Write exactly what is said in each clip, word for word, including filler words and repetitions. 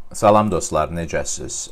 Salam dostlar, necəsiz?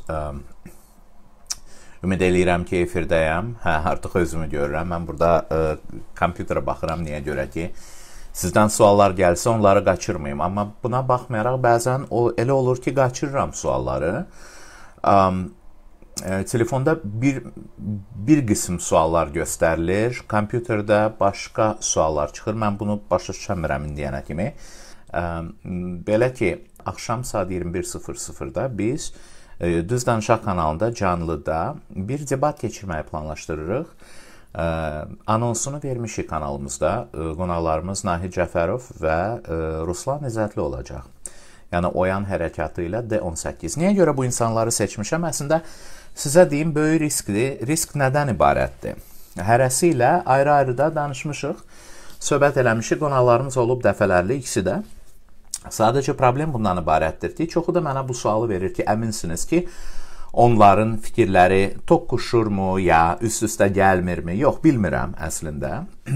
Ümid eləyirəm ki, efirdəyəm. Hə, artıq özümü görürəm. Mən burada ə, kompüterə baxıram, niyə görə ki, sizdən suallar gəlsə onları qaçırmayım. Amma buna baxmayaraq bəzən o elə olur ki, qaçırıram sualları. Ə, ə, telefonda bir, bir qism suallar göstərilir. Kompüterdə başqa suallar çıxır. Mən bunu başa düşəmirəm indiyənə kimi. Ə, belə ki, axşam saat iyirmi bir sıfır sıfırda biz e, Düz Danışaq kanalında canlıda bir debat keçirməyi planlaşdırırıq. E, anonsunu vermişik kanalımızda. E, qonaqlarımız Nahid Cəfərov və e, Ruslan İzzətli olacaq. Yəni Oyan hərəkatı ilə D on səkkiz. Niyə görə bu insanları seçmişəm? Əslində sizə deyim, böyük riskdir. Risk nədən ibarətdir? Hərəsi ilə ayrı-ayrıda danışmışıq. Söhbət eləmişik. Qonaqlarımız olub dəfələrlə, ikisi də. Sadəcə problem bundan ibarətdir ki, çoxu da mənə bu sualı verir ki, əminsiniz ki, onların fikirləri toqquşurmu, ya üst-üstə gəlmirmi? Yox, bilmirəm əslində.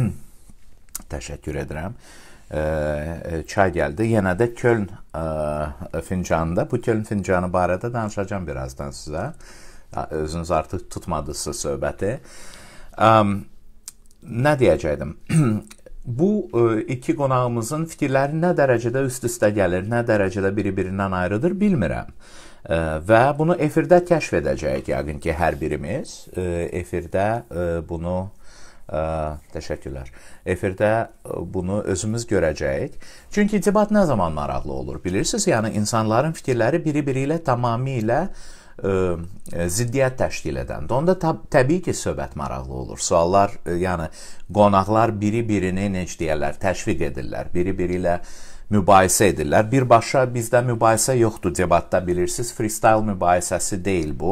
Təşəkkür edirəm. E, çay gəldi. Yenə də Köln e, fincanında. Bu Köln fincanı barədə danışacağım birazdan sizə. Özünüz artıq tutmadınızsa söhbəti. E, nə deyəcəkdim? Bu iki qonağımızın fikirləri nə dərəcədə üst-üstə gəlir, nə dərəcədə biri-birindən ayrıdır, bilmirəm. Və bunu efirdə kəşf edəcəyik, yəqin ki, hər birimiz. Efirdə bunu, təşəkkürlər, efirdə bunu özümüz görəcəyik. Çünki debat nə zaman maraqlı olur, bilirsiniz? Yəni, insanların fikirləri biri-biri ilə tamamilə ziddiyyət təşkil edəndə. Onda təbii ki, söhbət maraqlı olur. Suallar, yəni qonaqlar biri-birini, necə deyərlər, təşviq edirlər, biri-biri ilə mübahisə edirlər. Birbaşa bizdə mübahisə yoxdur debatda, bilirsiniz. Freestyle mübahisəsi deyil bu.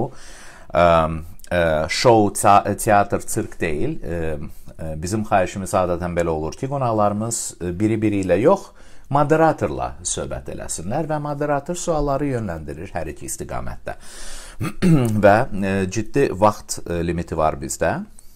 Show, teatr, sirk deyil. Bizim xahişimiz adətən belə olur ki, qonaqlarımız biri-biri ilə yox, moderatorla söhbət eləsinlər və moderator sualları yönləndirir hər iki istiqamətdə. Və e, ciddi vaxt e, limiti var bizdə.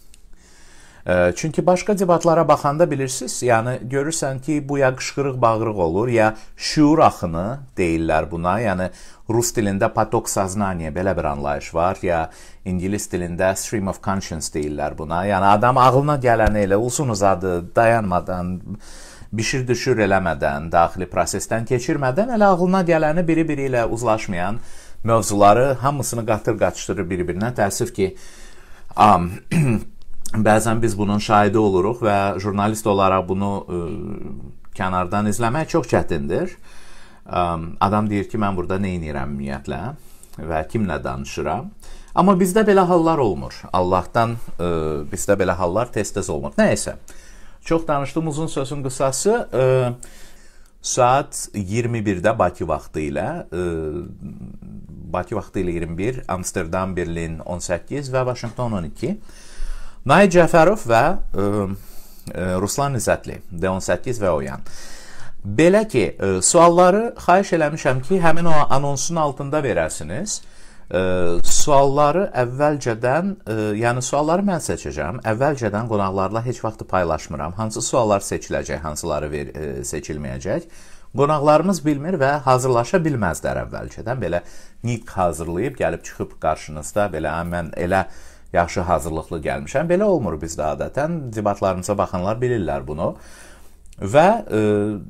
E, çünki başqa debatlara baxanda bilirsiniz, yəni görürsən ki, bu ya qışqırıq bağırıq olur, ya şuur axını deyirlər buna, yəni rus dilində patok saznaniya belə bir anlayış var, ya ingilis dilində stream of conscience deyirlər buna, yəni adam ağlına gələni elə uzun uzadı, dayanmadan, bişir düşür eləmədən, daxili prosesdən keçirmədən, elə ağlına gələni biri-biri ilə uzlaşmayan mövzuları hamısını qatır qaçışdırır bir-birinə. Təəssüf ki, um, bəzən biz bunun şahidi oluruq və jurnalist olaraq bunu ə, kənardan izləmək çox çətindir. Um, adam deyir ki, mən burada nə edirəm ümumiyyətlə və kimlə danışıram. Amma bizdə belə hallar olmur. Allahdan ə, bizdə belə hallar tez-tez olmur. Nəyəsə. Çox danışdım, uzun sözün qısası, e, saat iyirmi birdə Bakı vaxtı ilə, e, Bakı vaxtı ilə iyirmi bir, Amsterdam, Berlin on səkkiz və Washington on iki. Nahid Cəfərov və e, e, Ruslan İzzətli, D on səkkiz və Oyan. Belə ki, e, sualları xahiş eləmişəm ki, həmin o anonsun altında verəsiniz. E, sualları əvvəlcədən, e, yəni sualları mən seçəcəm. Əvvəlcədən qonaqlarla heç vaxt paylaşmıram. Hansı suallar seçiləcək, hansıları ver, e, seçilməyəcək. Qonaqlarımız bilmir və hazırlaşa bilməzlər əvvəlcədən. Belə nitq hazırlayıb, gəlib çıxıb qarşınızda, belə mən elə yaxşı hazırlıqlı gəlmişəm. Belə olmur bizdə adətən. Debatlarımıza baxanlar bilirlər bunu. Və e,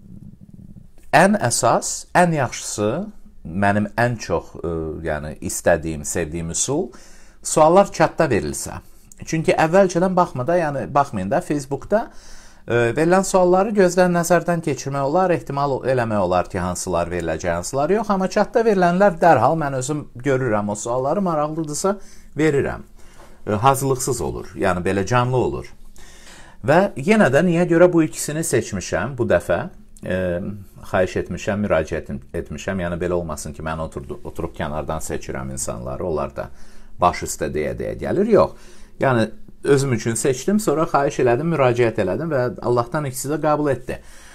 ən əsas, ən yaxşısı, mənim ən çox ə, yəni istədiyim, sevdiyim üsul suallar chatda verilsə. Çünki əvvəlcədən baxmada, yəni baxmayın da Facebookda ə, verilən sualları gözdən nəzərdən keçirmək olar, ehtimal eləmək olar ki, hansılar veriləcək, hansılar yox, amma chatda verilənlər dərhal mən özüm görürəm o sualları, maraqlıdırsa verirəm. Ə, hazırlıqsız olur, yəni belə canlı olur. Və yenə də niyə görə bu ikisini seçmişəm bu dəfə? E, xahiş etmişəm, müraciət etmişəm, yəni belə olmasın ki, mən oturdu, oturub kənardan seçirəm insanları, onlar da baş üstə deyə-deyə gəlir, yox. Yəni, özüm üçün seçdim, sonra xahiş elədim, müraciət elədim və Allahdan ikisi də qəbul etdi.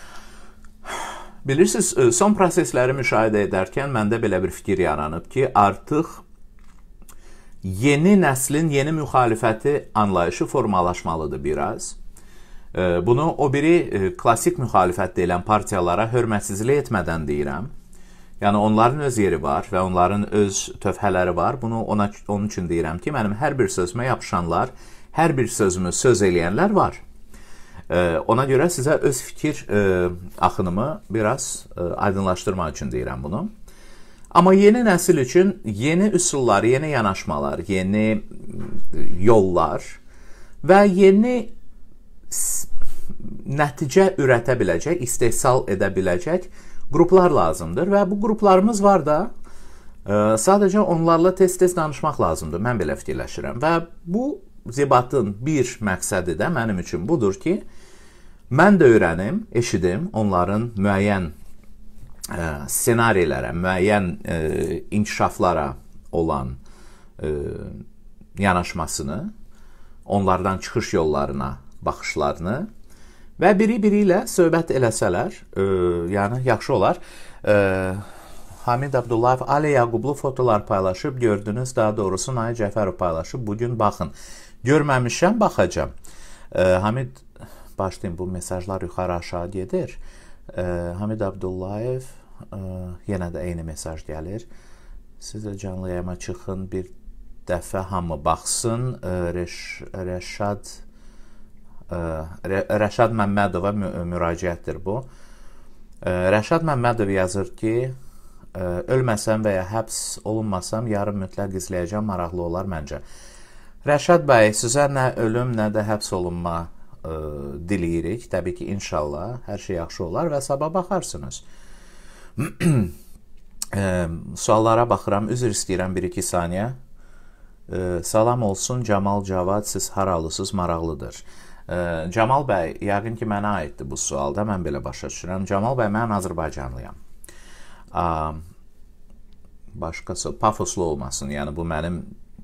Bilirsiniz, son prosesləri müşahidə edərkən məndə belə bir fikir yaranıb ki, artıq yeni nəslin yeni müxalifəti anlayışı formalaşmalıdır biraz. Bunu o biri klasik müxalifət deyilən partiyalara hörmətsizlik etmədən deyirəm. Yəni onların öz yeri var və onların öz tövhələri var. Bunu ona onun üçün deyirəm ki, mənim hər bir sözümə yapışanlar, hər bir sözümü söz eləyənlər var. Ona görə sizə öz fikir axınımı biraz aydınlaşdırmaq üçün deyirəm bunu. Amma yeni nəsil üçün yeni üsullar, yeni yanaşmalar, yeni yollar və yeni nəticə ürətə biləcək, istehsal edə biləcək qruplar lazımdır və bu qruplarımız var da, sadəcə onlarla tez-tez danışmaq lazımdır. Mən belə fikirləşirəm və bu debatın bir məqsədi də mənim üçün budur ki, mən də öyrənim, eşidim onların müəyyən ssenarilərə, müəyyən inkişaflara olan yanaşmasını, onlardan çıxış yollarına baxışlarını və biri-biri ilə söhbət eləsələr, yəni yaxşı olar. Hamid Abdullayev, Ali Yaqublu fotolar paylaşıb, gördünüz, daha doğrusu Naya Cəfərov paylaşıb, bugün baxın. Görməmişəm, baxacam. Hamid, başlayın, bu mesajlar yuxarı aşağı gedir. Hamid Abdullayev, yenə də eyni mesaj gəlir. Siz də canlı yayıma çıxın, bir dəfə hamı baxsın. Rəşad Rəşad Məmmədova müraciətdir bu. Rəşad Məmmədov yazır ki, ölməsəm və ya həbs olunmasam, yarın mütləq izləyəcəm, maraqlı olar məncə. Rəşad bəy, sizə nə ölüm, nə də həbs olunma diləyirik. Təbii ki, inşallah hər şey yaxşı olar və sabah baxarsınız. Suallara baxıram, üzr istəyirəm bir-iki saniyə. Salam olsun, Camal Cavad, siz haralısınız, maraqlıdır. Camal bəy, yəqin ki, mənə aiddir bu sualda, mən belə başa düşürəm. Camal bəy, mən Azərbaycanlıyam. Başqası, pafoslu olmasın, yəni bu mənim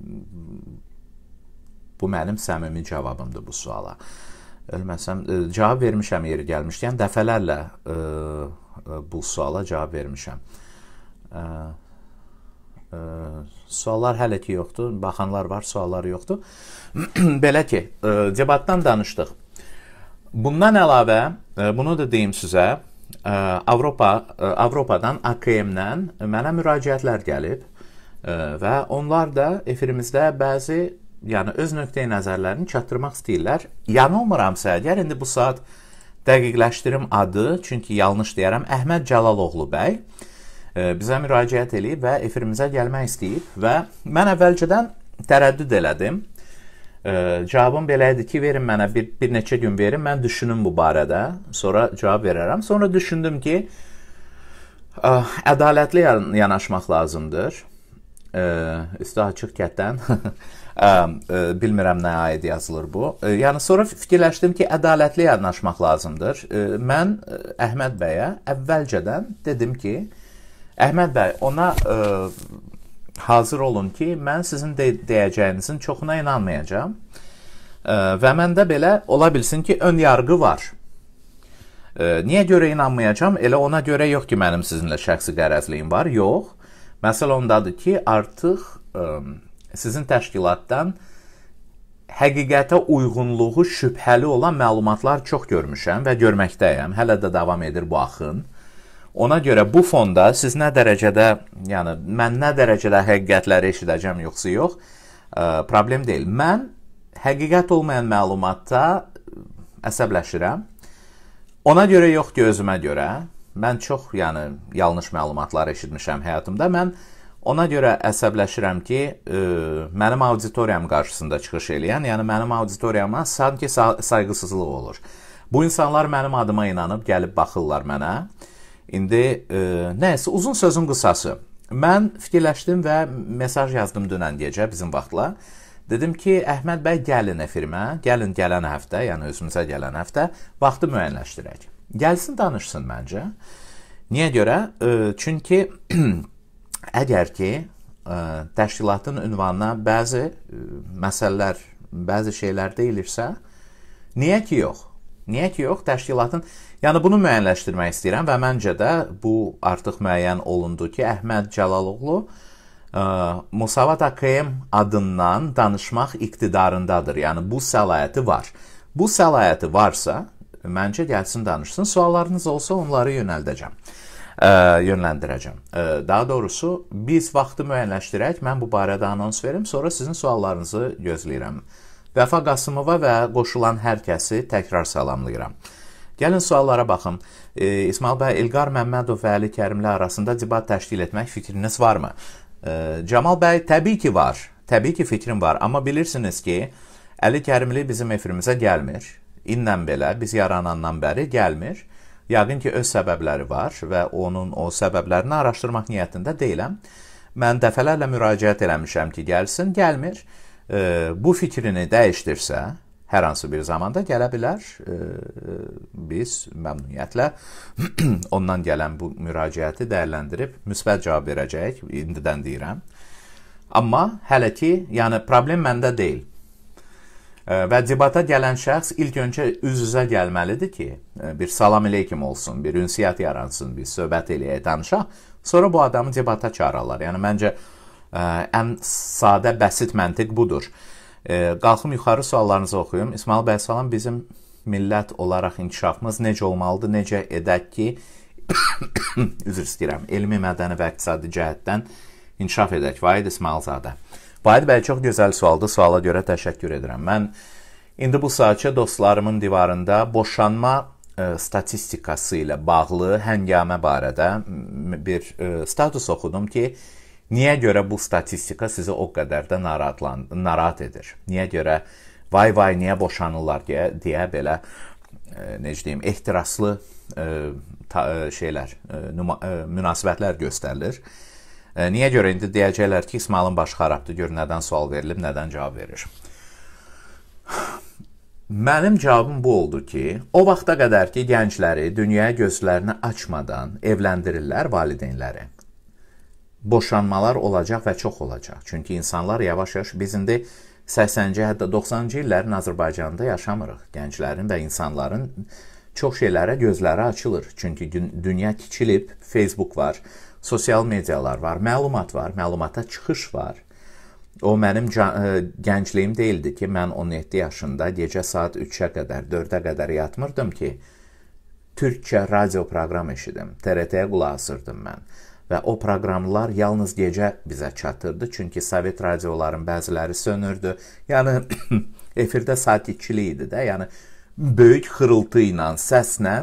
bu mənim səmimi cavabımdır bu suala. Ölməsəm, cavab vermişəm yeri gəlmişkən, dəfələrlə ə, ə, bu suala cavab vermişəm. Ə, ə, suallar hələ ki yoxdur, baxanlar var, sualları yoxdur. Belə ki, ə, debatdan danışdıq. Bundan əlavə, ə, bunu da deyim sizə, ə, Avropa, ə, Avropadan, A K M-dən mənə müraciətlər gəlib ə, və onlar da efirimizdə bəzi yəni öz nöqteyi nəzərlərini çatdırmaq istəyirlər. Yanılmıramsa, əgər indi bu saat dəqiqləşdirim adı, çünki yanlış deyərəm, Əhməd Cəlaloğlu bəy bizə müraciət edib və efirimizə gəlmək istəyib və mən əvvəlcədən tərəddüd elədim. Cavabım belə idi ki, verin mənə bir, bir neçə gün verin, mən düşünüm bu barədə, sonra cavab verərəm. Sonra düşündüm ki, ədalətli yanaşmaq lazımdır. Üstü açıq kətdən bilmirəm nəyə aid yazılır bu. Yəni sonra fikirləşdim ki, ədalətli yanaşmaq lazımdır. Mən Əhməd bəyə əvvəlcədən dedim ki, Əhməd bəy, ona hazır olun ki, mən sizin deyəcəyinizin çoxuna inanmayacağam və məndə belə ola bilsin ki, ön yarğı var. Niyə görə inanmayacağam? Elə ona görə yox ki, mənim sizinlə şəxsi qərəzliyim var. Yox. Məsələ ondadır ki, artıq ə, sizin təşkilatdan həqiqətə uyğunluğu şübhəli olan məlumatlar çox görmüşəm və görməkdəyəm. Hələ də davam edir bu axın. Ona görə bu fonda siz nə dərəcədə, yəni mən nə dərəcədə həqiqətləri eşidəcəm yoxsa yox, ə, problem deyil. Mən həqiqət olmayan məlumatda əsəbləşirəm. Ona görə yox ki, özümə görə. Mən çox, yəni, yanlış məlumatlar eşitmişəm həyatımda. Mən ona görə əsəbləşirəm ki, ə, mənim auditoriyam qarşısında çıxış eləyən, yəni mənim auditoriyama sanki sayğısızlıq olur. Bu insanlar mənim adıma inanıb, gəlib baxırlar mənə. İndi, ə, nəyəsə, uzun sözün qısası. Mən fikirləşdim və mesaj yazdım dünən gecə bizim vaxtla. Dedim ki, Əhməd bəy, gəlin efirimə, gəlin gələn həftə, yəni özümüzə gələn həftə, vaxtı müəyyənləşdirək. Gəlsin, danışsın məncə. Niyə görə? Çünki əgər ki, təşkilatın ünvanına bəzi məsələlər, bəzi şeylər deyilirsə, niyə ki yox? Niyə ki yox? Təşkilatın, yəni bunu müəyyənləşdirmək istəyirəm və məncə də bu artıq müəyyən olundu ki, Əhməd Cəlaloğlu Musavat A K M adından danışmaq iqtidarındadır. Yəni bu səlahiyyəti var. Bu səlahiyyəti varsa, məncə gəlsin danışsın. Suallarınız olsa onları yönəldəcəm. yönləndirəcəm. Daha doğrusu, biz vaxtı müəyyənləşdirək, mən bu barədə anons verim, sonra sizin suallarınızı gözləyirəm. Vəfa Qasımova və qoşulan hər kəsi təkrar salamlayıram. Gəlin suallara baxın. E, İsmail bəy, İlqar Məmmədov və Əli Kərimli arasında debat təşkil etmək fikriniz varmı? E, Camal bəy, təbii ki var. Təbii ki fikrim var. Amma bilirsiniz ki, Əli Kərimli bizim efirimizə gəlmir. İnnən belə, biz yaranandan bəri gəlmir. Yəqin ki, öz səbəbləri var və onun o səbəblərini araşdırmaq niyyətində deyiləm. Mən dəfələrlə müraciət eləmişəm ki, gəlsin, gəlmir. E, bu fikrini dəyişdirsə, hər hansı bir zamanda gələ bilər. E, biz məmnuniyyətlə ondan gələn bu müraciəti dəyərləndirib müsbət cavab verəcəyik, indidən deyirəm. Amma hələ ki, yəni problem məndə deyil. E, və debata gələn şəxs ilk öncə üz-üzə gəlməlidir ki, bir salam aleykum olsun, bir ünsiyyət yaransın, bir söhbət eləyək, danışaq. Sonra bu adamı debata çağırarlar. Yəni məncə e, ən sadə, bəsit məntiq budur. E, qalxım yuxarı suallarınızı oxuyum. İsmail bəy, salam, bizim millət olaraq inkişafımız necə olmalıdır, necə edək ki, üzr istəyirəm, elmi, mədəni və iqtisadi cəhətdən inkişaf edək. Vahid İsmailzadə. Vahid bəy, çox gözəl sualdır, suala görə təşəkkür edirəm. Mən indi bu saatçı dostlarımın divarında boşanma e, statistikası ilə bağlı həngamə barədə bir e, status oxudum ki, niyə görə bu statistika sizi o qədər də narahat edir? Niyə görə vay vay niyə boşanırlar deyə, deyə belə e, necə deyim, ehtiraslı e, ta, şeylər, e, numa, e, münasibətlər göstərilir. E, niyə görə indi deyəcəklər ki, İsmailin başı xarabdır, gör nədən sual verilib, nədən cavab verir? Mənim cavabım bu oldu ki, o vaxta qədər ki, gəncləri dünyaya gözlərini açmadan evləndirirlər valideynləri. Boşanmalar olacaq və çox olacaq. Çünki insanlar yavaş-yavaş, biz indi səksənci, hətta doxsanıncı illərin Azərbaycanında yaşamırıq. Gənclərin və insanların çox şeylərə gözləri açılır. Çünki dünya kiçilib, Facebook var, sosial medialar var, məlumat var, məlumata çıxış var. O mənim gəncliyim deyildi ki, mən on yeddi yaşında gecə saat üçə qədər, dördə qədər yatmırdım ki, türkçə radio proqram eşidim, T R T-yə qulaq asırdım mən. Və o proqramlar yalnız gecə bizə çatırdı, çünki Sovet radioların bəziləri sönürdü. Yəni, efirdə sakitçilik idi də, yəni, böyük xırıltı ilə, səslə,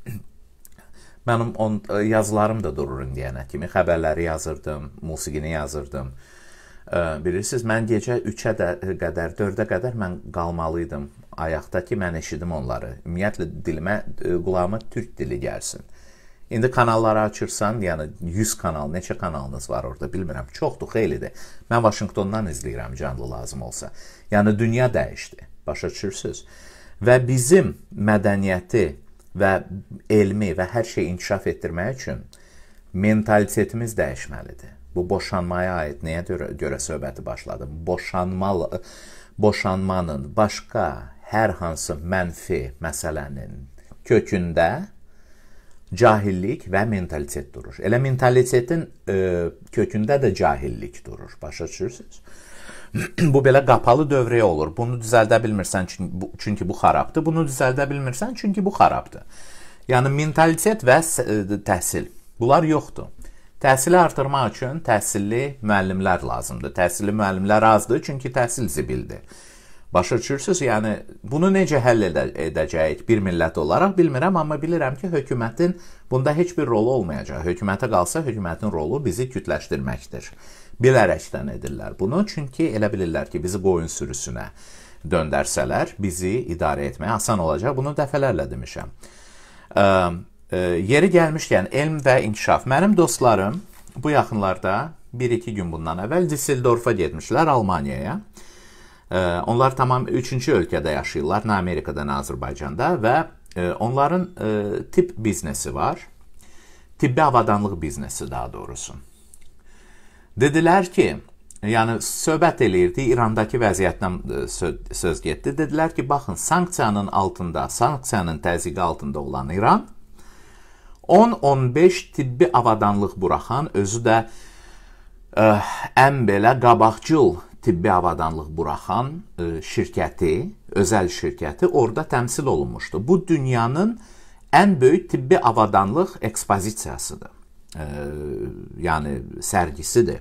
mənim on, yazılarım da durur indiyənə kimi, xəbərləri yazırdım, musiqini yazırdım. Bilirsiniz, mən gecə üçə qədər, dördə qədər mən qalmalıydım ayaqda ki, mən eşidim onları. Ümumiyyətlə, dilimə, qulağıma türk dili gəlsin. İndi kanalları açırsan, yəni yüz kanal, neçə kanalınız var orada, bilmirəm, çoxdur, xeylidir. Mən Vaşinqtondan izləyirəm, canlı lazım olsa. Yəni, dünya dəyişdi, başa düşürsünüz. Və bizim mədəniyyəti və elmi və hər şeyi inkişaf etdirmək üçün mentalitetimiz dəyişməlidir. Bu, boşanmaya aid nəyə görə, görə söhbəti başladı? Boşanmalı, boşanmanın başqa hər hansı mənfi məsələnin kökündə cahillik və mentalitet durur. Elə mentalitetin e, kökündə də cahillik durur. Başa düşürsünüz? Bu belə qapalı dövrəyə olur. Bunu düzəldə bilmirsən çünki bu, çünki bu xarabdır. Bunu düzəldə bilmirsən çünki bu xarabdır. Yəni mentalitet və təhsil. Bunlar yoxdur. Təhsili artırmaq üçün təhsilli müəllimlər lazımdır. Təhsilli müəllimlər azdır çünki təhsil zibildir. Başa düşürsünüz? Yəni, bunu necə həll edə edəcəyik bir millət olaraq bilmirəm, amma bilirəm ki, hökumətin bunda heç bir rolu olmayacaq. Hökumətə qalsa, hökumətin rolu bizi kütləşdirməkdir. Bilərəkdən edirlər bunu, çünki elə bilirlər ki, bizi qoyun sürüsünə döndərsələr, bizi idarə etməyə asan olacaq. Bunu dəfələrlə demişəm. E, e, yeri gəlmişkən, elm və inkişaf. Mənim dostlarım bu yaxınlarda bir iki gün bundan əvvəl Düsseldorfa getmişlər, Almaniyaya. Onlar tamam üçüncü ölkədə yaşayırlar, nə Amerikada, nə Azərbaycanda və onların tip biznesi var, tibbi avadanlıq biznesi daha doğrusu. Dedilər ki, yəni söhbət eləyirdi, İrandakı vəziyyətdən söz getdi, dedilər ki, baxın, sanksiyanın altında, sanksiyanın təzyiqi altında olan İran on on beş tibbi avadanlıq buraxan, özü də ə, ən belə qabaqcıl tibbi avadanlıq buraxan e, şirkəti, özəl şirkəti orada təmsil olunmuşdu. Bu, dünyanın ən böyük tibbi avadanlıq ekspozisiyasıdır. e, yəni sərgisidir.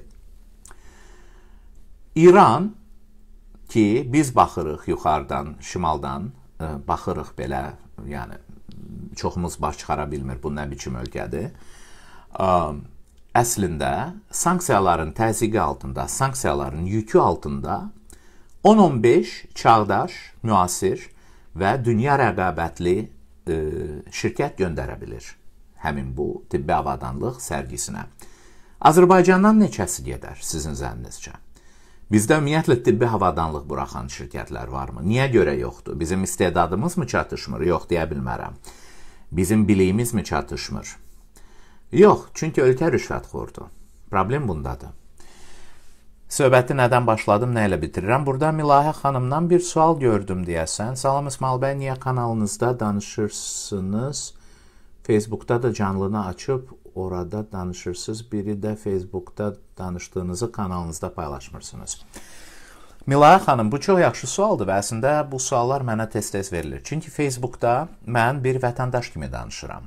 İran ki, biz baxırıq yuxarıdan, şimaldan, e, baxırıq belə, yəni çoxumuz baş çıxara bilmir, bu nə biçim ölkədir. E, əslində, sanksiyaların təzyiqi altında, sanksiyaların yükü altında on on beş çağdaş, müasir və dünya rəqabətli e, şirkət göndərə bilir həmin bu tibbi avadanlıq sərgisinə. Azərbaycandan neçəsi gedər sizin zənninizcə? Bizdə ümumiyyətlə tibbi avadanlıq buraxan şirkətlər varmı? Niyə görə yoxdur? Bizim istedadımız mı çatışmır? Yox, deyə bilmərəm. Bizim biliyimiz mi çatışmır? Yox, çünki ölkə rüşvətxordur. Problem bundadır. Söhbəti nədən başladım, nə ilə bitirirəm? Burada Milahə xanımdan bir sual gördüm deyəsən. Salam İsmail bəy, niyə kanalınızda danışırsınız? Facebookda da canlını açıb orada danışırsınız. Biri də Facebookda danışdığınızı kanalınızda paylaşmırsınız. Milahə xanım, bu çox yaxşı sualdır və əslində bu suallar mənə tez-tez verilir. Çünki Facebookda mən bir vətəndaş kimi danışıram.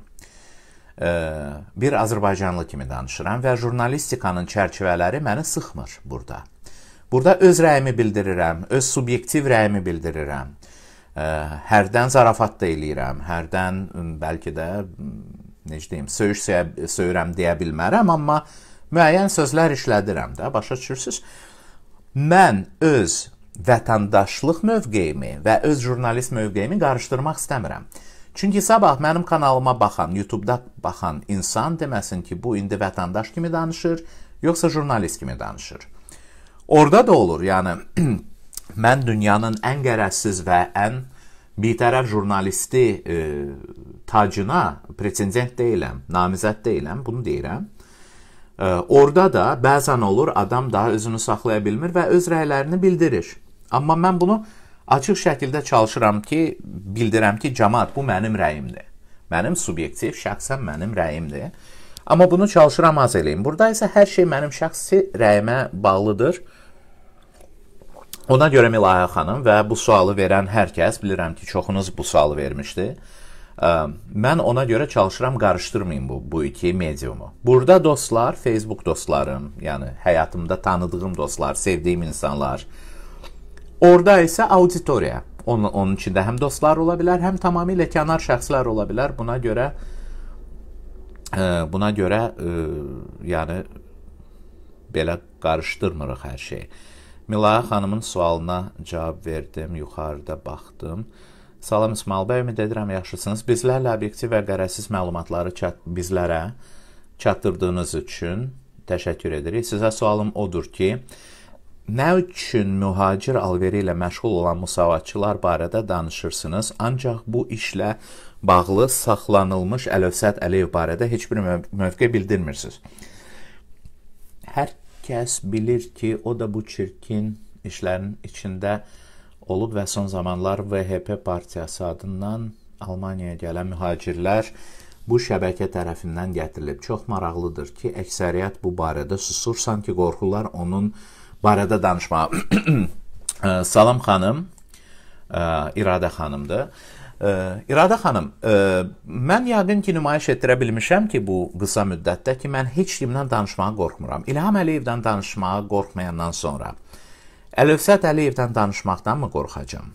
Bir Azərbaycanlı kimi danışıram və jurnalistikanın çərçivələri məni sıxmır burada. Burada öz rəyimi bildirirəm, öz subyektiv rəyimi bildirirəm. Hərdən zarafat da eləyirəm, hərdən bəlkə də, necə deyim, söyüş söyürəm deyə bilmərəm, amma müəyyən sözlər işlədirəm də, başa düşürsünüz. Mən öz vətəndaşlıq mövqeyimi və öz jurnalist mövqeyimi qarışdırmaq istəmirəm. Çünki sabah mənim kanalıma baxan, YouTube'da baxan insan deməsin ki, bu indi vətəndaş kimi danışır, yoxsa jurnalist kimi danışır. Orada da olur, yəni mən dünyanın ən qərəzsiz və ən bitərəf jurnalisti e, tacına pretendent deyiləm, namizəd deyiləm, bunu deyirəm. E, orada da bəzən olur, adam daha özünü saxlaya bilmir və öz rəylərini bildirir. Amma mən bunu açıq şəkildə çalışıram ki, bildirəm ki, cəmaət, bu mənim rəyimdir. Mənim subyektiv, şəxsən mənim rəyimdir. Amma bunu çalışıram az eləyim. Burada isə hər şey mənim şəxsi rəyimə bağlıdır. Ona görə Milahə xanım və bu sualı verən hər kəs, bilirəm ki, çoxunuz bu sualı vermişdi. Mən ona görə çalışıram qarışdırmayım bu, bu iki mediumu. Burada dostlar, Facebook dostlarım, yəni həyatımda tanıdığım dostlar, sevdiyim insanlar. Orada isə auditoriya. Onun, onun içində həm dostlar ola bilər, həm tamamilə kənar şəxslər ola bilər. Buna görə e, buna görə e, yəni belə qarışdırmırıq hər şey. Milahə xanımın sualına cavab verdim, yuxarıda baxdım. Salam İsmail bəy, ümid edirəm yaxşısınız. Bizlərlə obyektiv və qərəzsiz məlumatları çat bizlərə çatdırdığınız üçün təşəkkür edirik. Sizə sualım odur ki, nə üçün mühacir alveri ilə məşğul olan müsavatçılar barədə danışırsınız, ancaq bu işlə bağlı saxlanılmış Əlövsət Əliyev barədə heç bir mövqe bildirmirsiniz. Hər kəs bilir ki, o da bu çirkin işlərin içində olub və son zamanlar V H P partiyası adından Almaniyaya gələn mühacirlər bu şəbəkə tərəfindən gətirilib. Çox maraqlıdır ki, əksəriyyət bu barədə susur, sanki qorxurlar onun barədə danışmağa. Salam xanım, İradə xanımdır. İradə xanım, mən yəqin ki, nümayiş etdirə bilmişəm ki, bu qısa müddətdə ki, mən heç kimdən danışmağa qorxmuram. İlham Əliyevdən danışmağa qorxmayandan sonra Əlövsət Əliyevdən danışmaqdan mı qorxacam?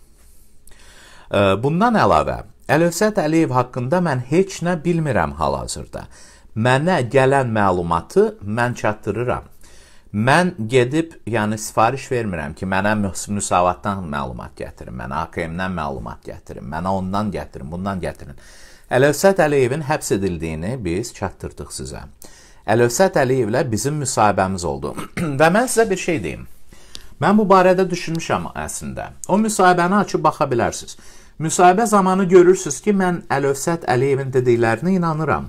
Bundan əlavə, Əlövsət Əliyev haqqında mən heç nə bilmirəm hal-hazırda. Mənə gələn məlumatı mən çatdırıram. Mən gedib, yəni sifariş vermirəm ki, mənə müsavatdan məlumat gətirin, mənə A K M-dən məlumat gətirin, mənə ondan gətirin, bundan gətirin. Əlövsət Əliyevin həbs edildiyini biz çatdırdıq sizə. Əlövsət Əliyevlə bizim müsahibəmiz oldu. Və mən sizə bir şey deyim. Mən bu barədə düşünmüşəm əslində. O müsahibəni açıb baxa bilərsiniz. Müsahibə zamanı görürsünüz ki, mən Əlövsət Əliyevin dediklərinə inanıram.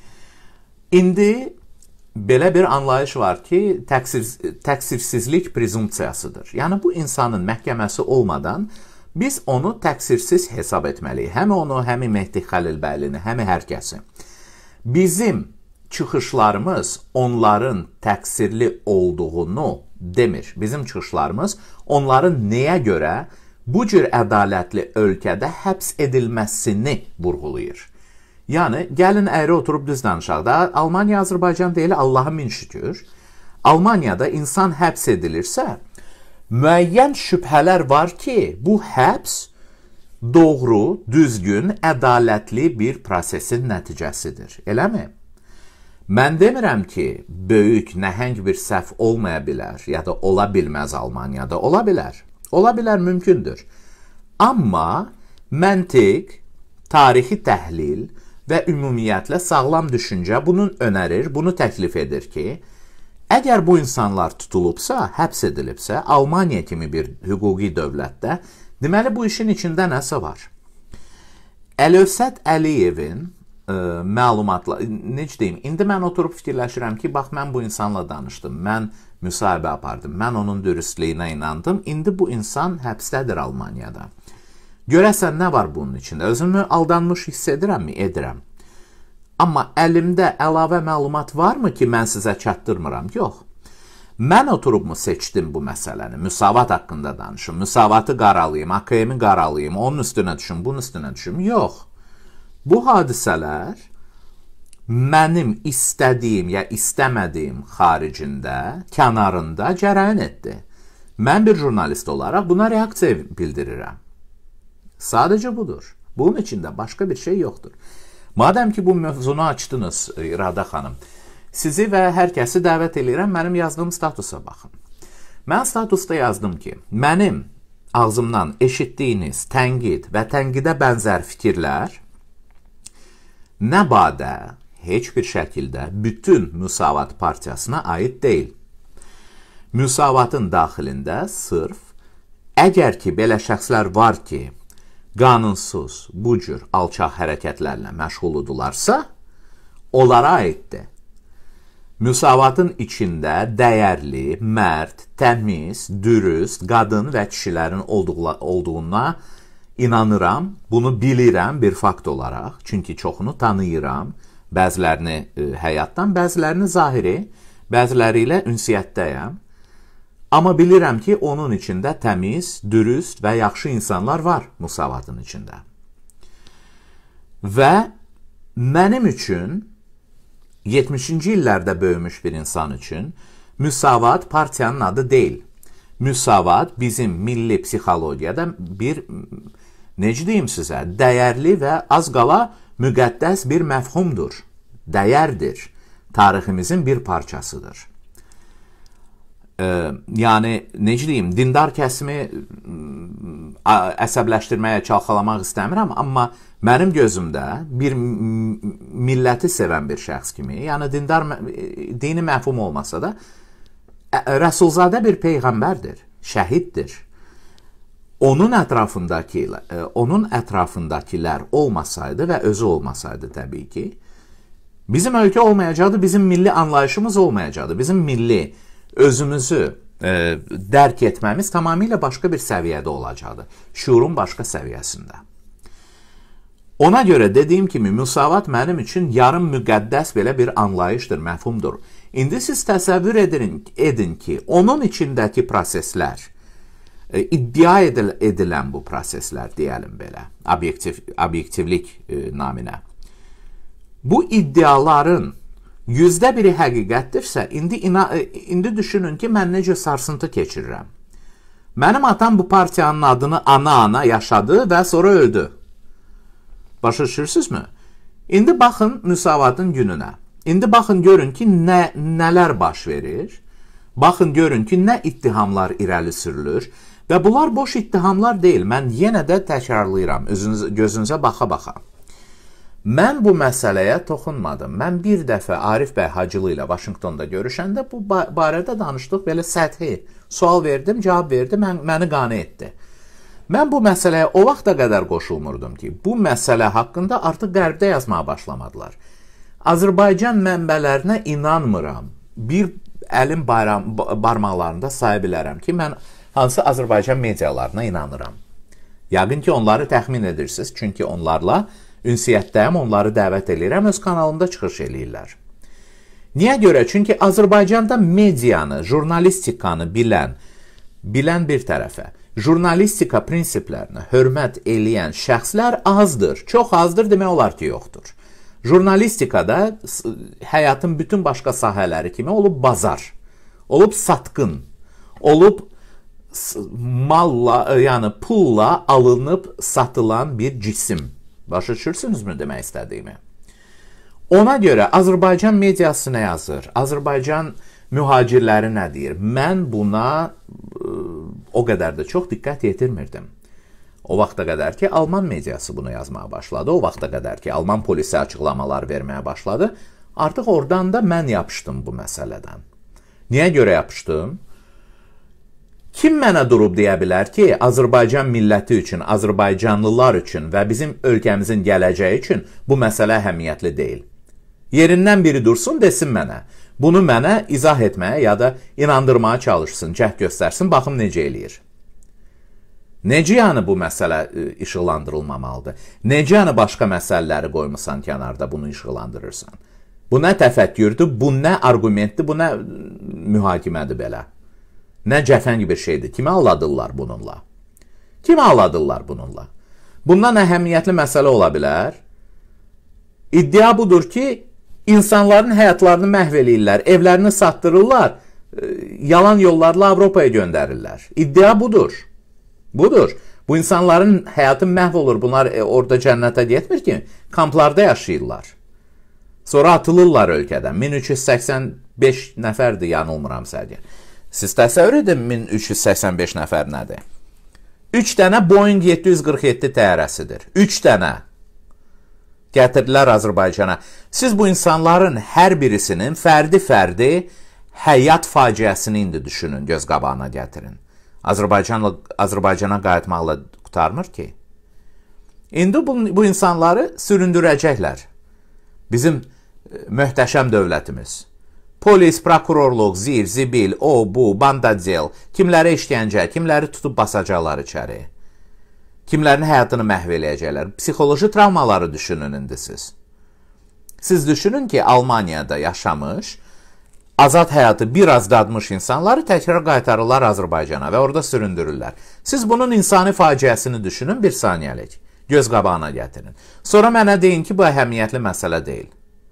İndi belə bir anlayış var ki, təqsir, təqsirsizlik prezumpsiyasıdır. Yəni, bu insanın məhkəməsi olmadan biz onu təqsirsiz hesab etməliyik. Həm onu, həm Mehdi Xəlilbəylini, həm hər kəsi. Bizim çıxışlarımız onların təqsirli olduğunu demir. Bizim çıxışlarımız onların nəyə görə bu cür ədalətli ölkədə həbs edilməsini vurğulayır. Yəni, gəlin əyri oturub düz danışaq da, Almaniya, Azərbaycan deyil, Allaha min şükür. Almaniyada insan həbs edilirsə, müəyyən şübhələr var ki, bu həbs doğru, düzgün, ədalətli bir prosesin nəticəsidir. Eləmi? Mən demirəm ki, böyük, nəhəng bir səhv olmaya bilər, ya da ola bilməz Almaniyada. Ola bilər. Ola bilər, mümkündür. Amma məntiq, tarixi təhlil və ümumiyyətlə sağlam düşüncə bunu önərir, bunu təklif edir ki, əgər bu insanlar tutulubsa, həbs edilibsə, Almaniya kimi bir hüquqi dövlətdə, deməli bu işin içində nəsə var. Əlövsət Əliyevin ə, məlumatla, necə deyim, indi mən oturub fikirləşirəm ki, bax, mən bu insanla danışdım, mən müsahibə apardım, mən onun dürüstlüyünə inandım, indi bu insan həbsdədir Almaniyada. Görəsən, nə var bunun içində? Özümü aldanmış hiss edirəmmi? Edirəm. Amma əlimdə əlavə məlumat varmı ki, mən sizə çatdırmıram? Yox. Mən oturubmu seçdim bu məsələni? Müsavat haqqında danışım, müsavatı qaralayım, A K M-i qaralayım, onun üstünə düşüm, bunun üstünə düşüm. Yox. Bu hadisələr mənim istədiyim ya istəmədiyim xaricində, kənarında cərəyan etdi. Mən bir jurnalist olaraq buna reaksiya bildirirəm. Sadəcə budur. Bunun içində başqa bir şey yoxdur. Madəm ki, bu mövzunu açdınız, İradə xanım, sizi və hər kəsi dəvət edirəm, mənim yazdığım statusa baxın. Mən statusda yazdım ki, mənim ağzımdan eşitdiyiniz tənqid və tənqidə bənzər fikirlər nə badə, heç bir şəkildə bütün Müsavat partiyasına aid deyil. Müsavatın daxilində sırf, əgər ki, belə şəxslər var ki, qanunsuz, bu cür alçaq hərəkətlərlə məşğuludularsa, onlara aiddir. Müsavatın içində dəyərli, mərd, təmiz, dürüst, qadın və kişilərin olduğuna inanıram, bunu bilirəm bir fakt olaraq, çünki çoxunu tanıyıram, bəzilərini e, həyatdan, bəzilərini zahiri, bəziləri ilə ünsiyyətdəyəm. Amma bilirəm ki, onun içində təmiz, dürüst və yaxşı insanlar var Müsavatın içində. Və mənim üçün, yetmişinci illərdə böyümüş bir insan üçün, Müsavat partiyanın adı deyil. Müsavat bizim milli psixologiyada bir, necə deyim sizə, dəyərli və az qala müqəddəs bir məfhumdur, dəyərdir, tariximizin bir parçasıdır. Yəni, necə deyim, dindar kəsimi əsəbləşdirməyə, çalxalamaq istəmirəm, amma mənim gözümdə bir milləti sevən bir şəxs kimi, yəni dindar, dini məfhum olmasa da, Rəsulzadə bir peyğəmbərdir, şəhiddir. Onun ətrafındakı, onun ətrafındakilər olmasaydı və özü olmasaydı təbii ki, bizim ölkə olmayacaqdı, bizim milli anlayışımız olmayacaqdı, bizim milli özümüzü e, dərk etməmiz tamamilə başqa bir səviyyədə olacaqdı. Şuurun başqa səviyyəsində. Ona görə dediyim kimi, Müsavat mənim üçün yarım müqəddəs belə bir anlayışdır, məfhumdur. İndi siz təsəvvür edin, edin ki, onun içindəki proseslər, e, iddia edil edilən bu proseslər, deyəlim belə, obyektiv, obyektivlik e, naminə. Bu iddiaların yüzdə biri həqiqətdirsə, indi, indi düşünün ki, mən necə sarsıntı keçirirəm. Mənim atam bu partiyanın adını ana-ana yaşadı və sonra öldü. Başa düşürsünüzmü? İndi baxın Müsavatın gününə. İndi baxın, görün ki, nə, nələr baş verir. Baxın, görün ki, nə ittihamlar irəli sürülür. Və bunlar boş ittihamlar deyil. Mən yenə də təkrarlayıram, özünüz, gözünüzə baxa-baxa. Mən bu məsələyə toxunmadım. Mən bir dəfə Arif bəy Hacılı ilə Vaşinqtonda görüşəndə bu barədə danışdıq, belə səthi sual verdim, cavab verdi, mən, məni qane etdi. Mən bu məsələyə o vaxta qədər qoşulmurdum ki, bu məsələ haqqında artıq qərbdə yazmağa başlamadılar. Azərbaycan mənbələrinə inanmıram. Bir əlim bayram, barmaqlarında say bilərəm ki, mən hansı Azərbaycan medialarına inanıram. Yəqin ki, onları təxmin edirsiniz, çünki onlarla ünsiyyətdəyəm, onları dəvət edirəm, öz kanalımda çıxış eləyirlər. Niyə görə? Çünki Azərbaycanda medianı, jurnalistikanı bilən, bilən bir tərəfə, jurnalistika prinsiplərinə hörmət eləyən şəxslər azdır, çox azdır, demək olar ki, yoxdur. Jurnalistikada həyatın bütün başqa sahələri kimi olub bazar, olub satqın, olub malla, yəni pulla alınıb satılan bir cisim. Başa düşürsünüzmü demək istədiyimi? Ona görə Azərbaycan mediası nə yazır? Azərbaycan mühacirləri nə deyir? Mən buna o qədər də çox diqqət yetirmirdim. O vaxta qədər ki, Alman mediası bunu yazmağa başladı. O vaxta qədər ki, Alman polisi açıqlamalar verməyə başladı. Artıq oradan da mən yapışdım bu məsələdən. Niyə görə yapışdım? Kim mənə durub deyə bilər ki, Azərbaycan milləti üçün, Azərbaycanlılar üçün və bizim ölkəmizin gələcəyi üçün bu məsələ əhəmiyyətli deyil? Yerindən biri dursun, desin mənə. Bunu mənə izah etməyə ya da inandırmağa çalışsın, cəhd göstərsin, baxım necə eləyir. Necə yəni bu məsələ işıqlandırılmamalıdır? Necə yəni başqa məsələləri qoymusan kənarda bunu işıqlandırırsan? Bu nə təfəkkürdür, bu nə argumentdir, bu nə mühakimədir belə? Nə cəfəng bir şeydir. Kimi aldadırlar bununla? Kimi aldadırlar bununla? Bundan əhəmiyyətli məsələ ola bilər. İddia budur ki, insanların həyatlarını məhv eləyirlər, evlərini satdırırlar, yalan yollarla Avropaya göndərirlər. İddia budur. Budur. Bu insanların həyatı məhv olur. Bunlar orada cənnətə getmir ki, kamplarda yaşayırlar. Sonra atılırlar ölkədən. min üç yüz səksən beş nəfərdir, yanılmıram səhər. Siz təsəvvür edin min üç yüz səksən beş nəfər nədir? üç dənə Boeing yeddi yüz qırx yeddi təyyarəsidir. üç dənə gətirdilər Azərbaycana. Siz bu insanların hər birisinin fərdi-fərdi həyat faciəsini indi düşünün, göz qabağına gətirin. Azərbaycanla, Azərbaycana qayıtmaqla qutarmır ki. İndi bu, bu insanları süründürəcəklər. Bizim möhtəşəm dövlətimiz. Polis, prokurorluq, zir, zibil, o, bu, bandadzel, kimləri işgəncə, kimləri tutub basacaqlar içəri. Kimlərin həyatını məhv eləyəcəklər. Psixoloji travmaları düşünün indi siz. Siz düşünün ki, Almaniyada yaşamış, azad həyatı biraz dadmış insanları təkrar qaytarırlar Azərbaycana və orada süründürürlər. Siz bunun insani faciəsini düşünün bir saniyəlik. Göz qabağına gətirin. Sonra mənə deyin ki, bu əhəmiyyətli məsələ deyil.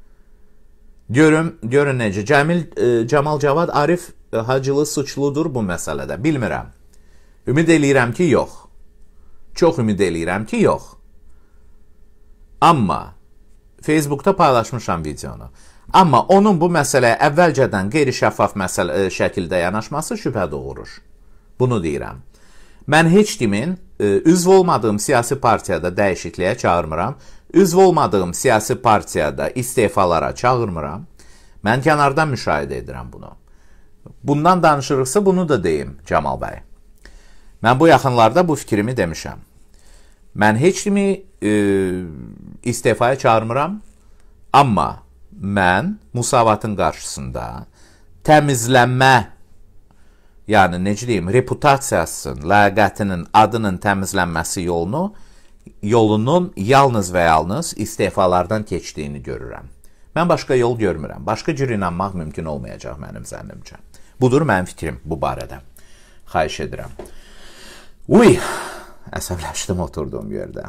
Görün, görün necə. Cəmil, e, Camal Cavad Arif e, Hacılı suçludur bu məsələdə. Bilmirəm. Ümid eləyirəm ki, yox. Çox ümid eləyirəm ki, yox. Amma Facebookda paylaşmışam videonu. Amma onun bu məsələyə əvvəlcədən qeyri-şəffaf məsələ, e, şəkildə yanaşması şübhə doğurur. Bunu deyirəm. Mən heç kimin e, üzv olmadığım siyasi partiyada dəyişikliyə çağırmıram. Üzv olmadığım siyasi partiyada istefalara çağırmıram. Mən kənardan müşahidə edirəm bunu. Bundan danışırıqsa bunu da deyim Camal bəy. Mən bu yaxınlarda bu fikrimi demişəm. Mən heç kimi e, istefaya çağırmıram. Amma mən Musavatın qarşısında təmizlənmə, yəni necə deyim, reputasiyasının, ləyaqətinin, adının təmizlənməsi yolunu yolunun yalnız və yalnız istefalardan keçdiyini görürəm. Mən başqa yol görmürəm. Başqa cür inanmaq mümkün olmayacaq mənim zənnimcə. Budur mənim fikrim bu barədə. Xahiş edirəm. Uy, əsəbləşdim oturduğum yerdə.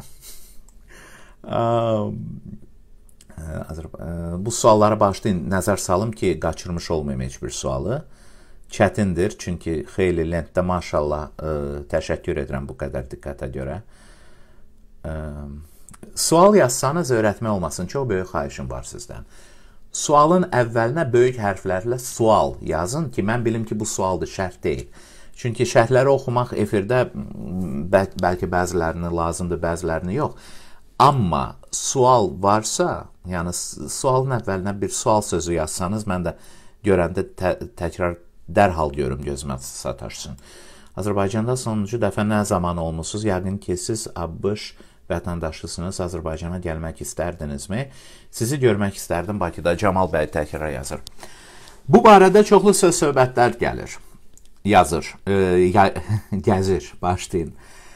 Bu suallara başlayın, nəzər salım ki, qaçırmış olmayayım heç bir sualı. Çətindir, çünki xeyli lentdə maşallah təşəkkür edirəm bu qədər diqqətə görə. Sual yazsanız öyrətmə olmasın, çox böyük xahişim var sizdən. Sualın əvvəlinə böyük hərflərlə sual yazın ki, mən bilim ki, bu sualdır, şərh deyil. Çünki şərhləri oxumaq efirdə bəl bəlkə bəzilərini lazımdır, bəzilərini yox. Amma sual varsa, yəni sualın əvvəlinə bir sual sözü yazsanız, mən də görəndə tə təkrar dərhal görüm, gözümə sataşsın. Azərbaycanda sonuncu dəfə nə zaman olmusunuz? Yəqin ki, siz ABŞ vətəndaşısınız, Azərbaycana gəlmək istərdinizmi? Sizi görmək istərdim Bakıda, Camal bəy təkrar yazır. Bu barədə çoxlu söz-söhbətlər gəlir, yazır, e, gəzir, başlayın.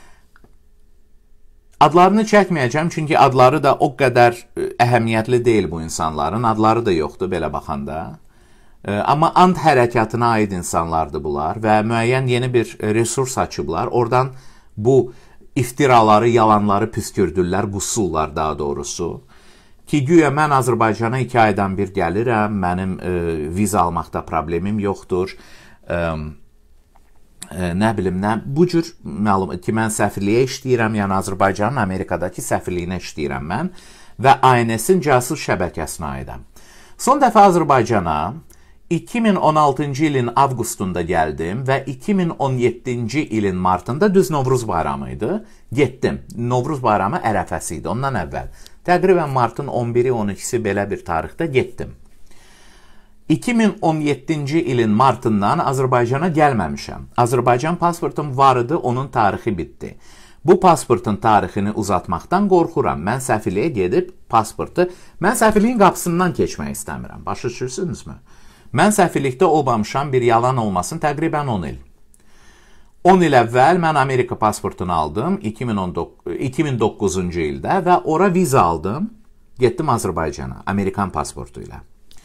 Adlarını çəkməyəcəm, çünki adları da o qədər əhəmiyyətli deyil bu insanların, adları da yoxdur belə baxanda. Amma and hərəkatına aid insanlardır bunlar və müəyyən yeni bir resurs açıblar. Oradan bu iftiraları, yalanları püskürdürlər, qusullar daha doğrusu. ki, güya mən Azərbaycana iki aydan bir gəlirəm, mənim e, viza almaqda problemim yoxdur, e, e, nə bilim, nə, bu cür məlum ki, mən səfirliyə işləyirəm, yəni Azərbaycanın Amerikadakı səfirliyinə işləyirəm mən və A N S-in casus şəbəkəsinə aidəm. Son dəfə Azərbaycana iki min on altıncı ilin avqustunda gəldim və iki min on yeddinci ilin martında düz Novruz bayramı idi, getdim. Novruz bayramı ərəfəsi idi, ondan əvvəl. Təqribən martın on biri on ikisi belə bir tarixdə getdim. iki min on yeddinci ilin martından Azərbaycana gəlməmişəm. Azərbaycan pasportum var idi, onun tarixi bitdi. Bu pasportun tarixini uzatmaqdan qorxuram. Mən səfirliyə gedib pasportu, mən səfirliyin qapısından keçmək istəmirəm. Başa düşürsünüzmü? Mən səfirlikdə olmamışam, bir yalan olmasın, təqribən on il. on il əvvəl mən Amerika pasportunu aldım iki min doqquzuncu ildə və ora viza aldım, getdim Azərbaycana, Amerikan pasportu ilə.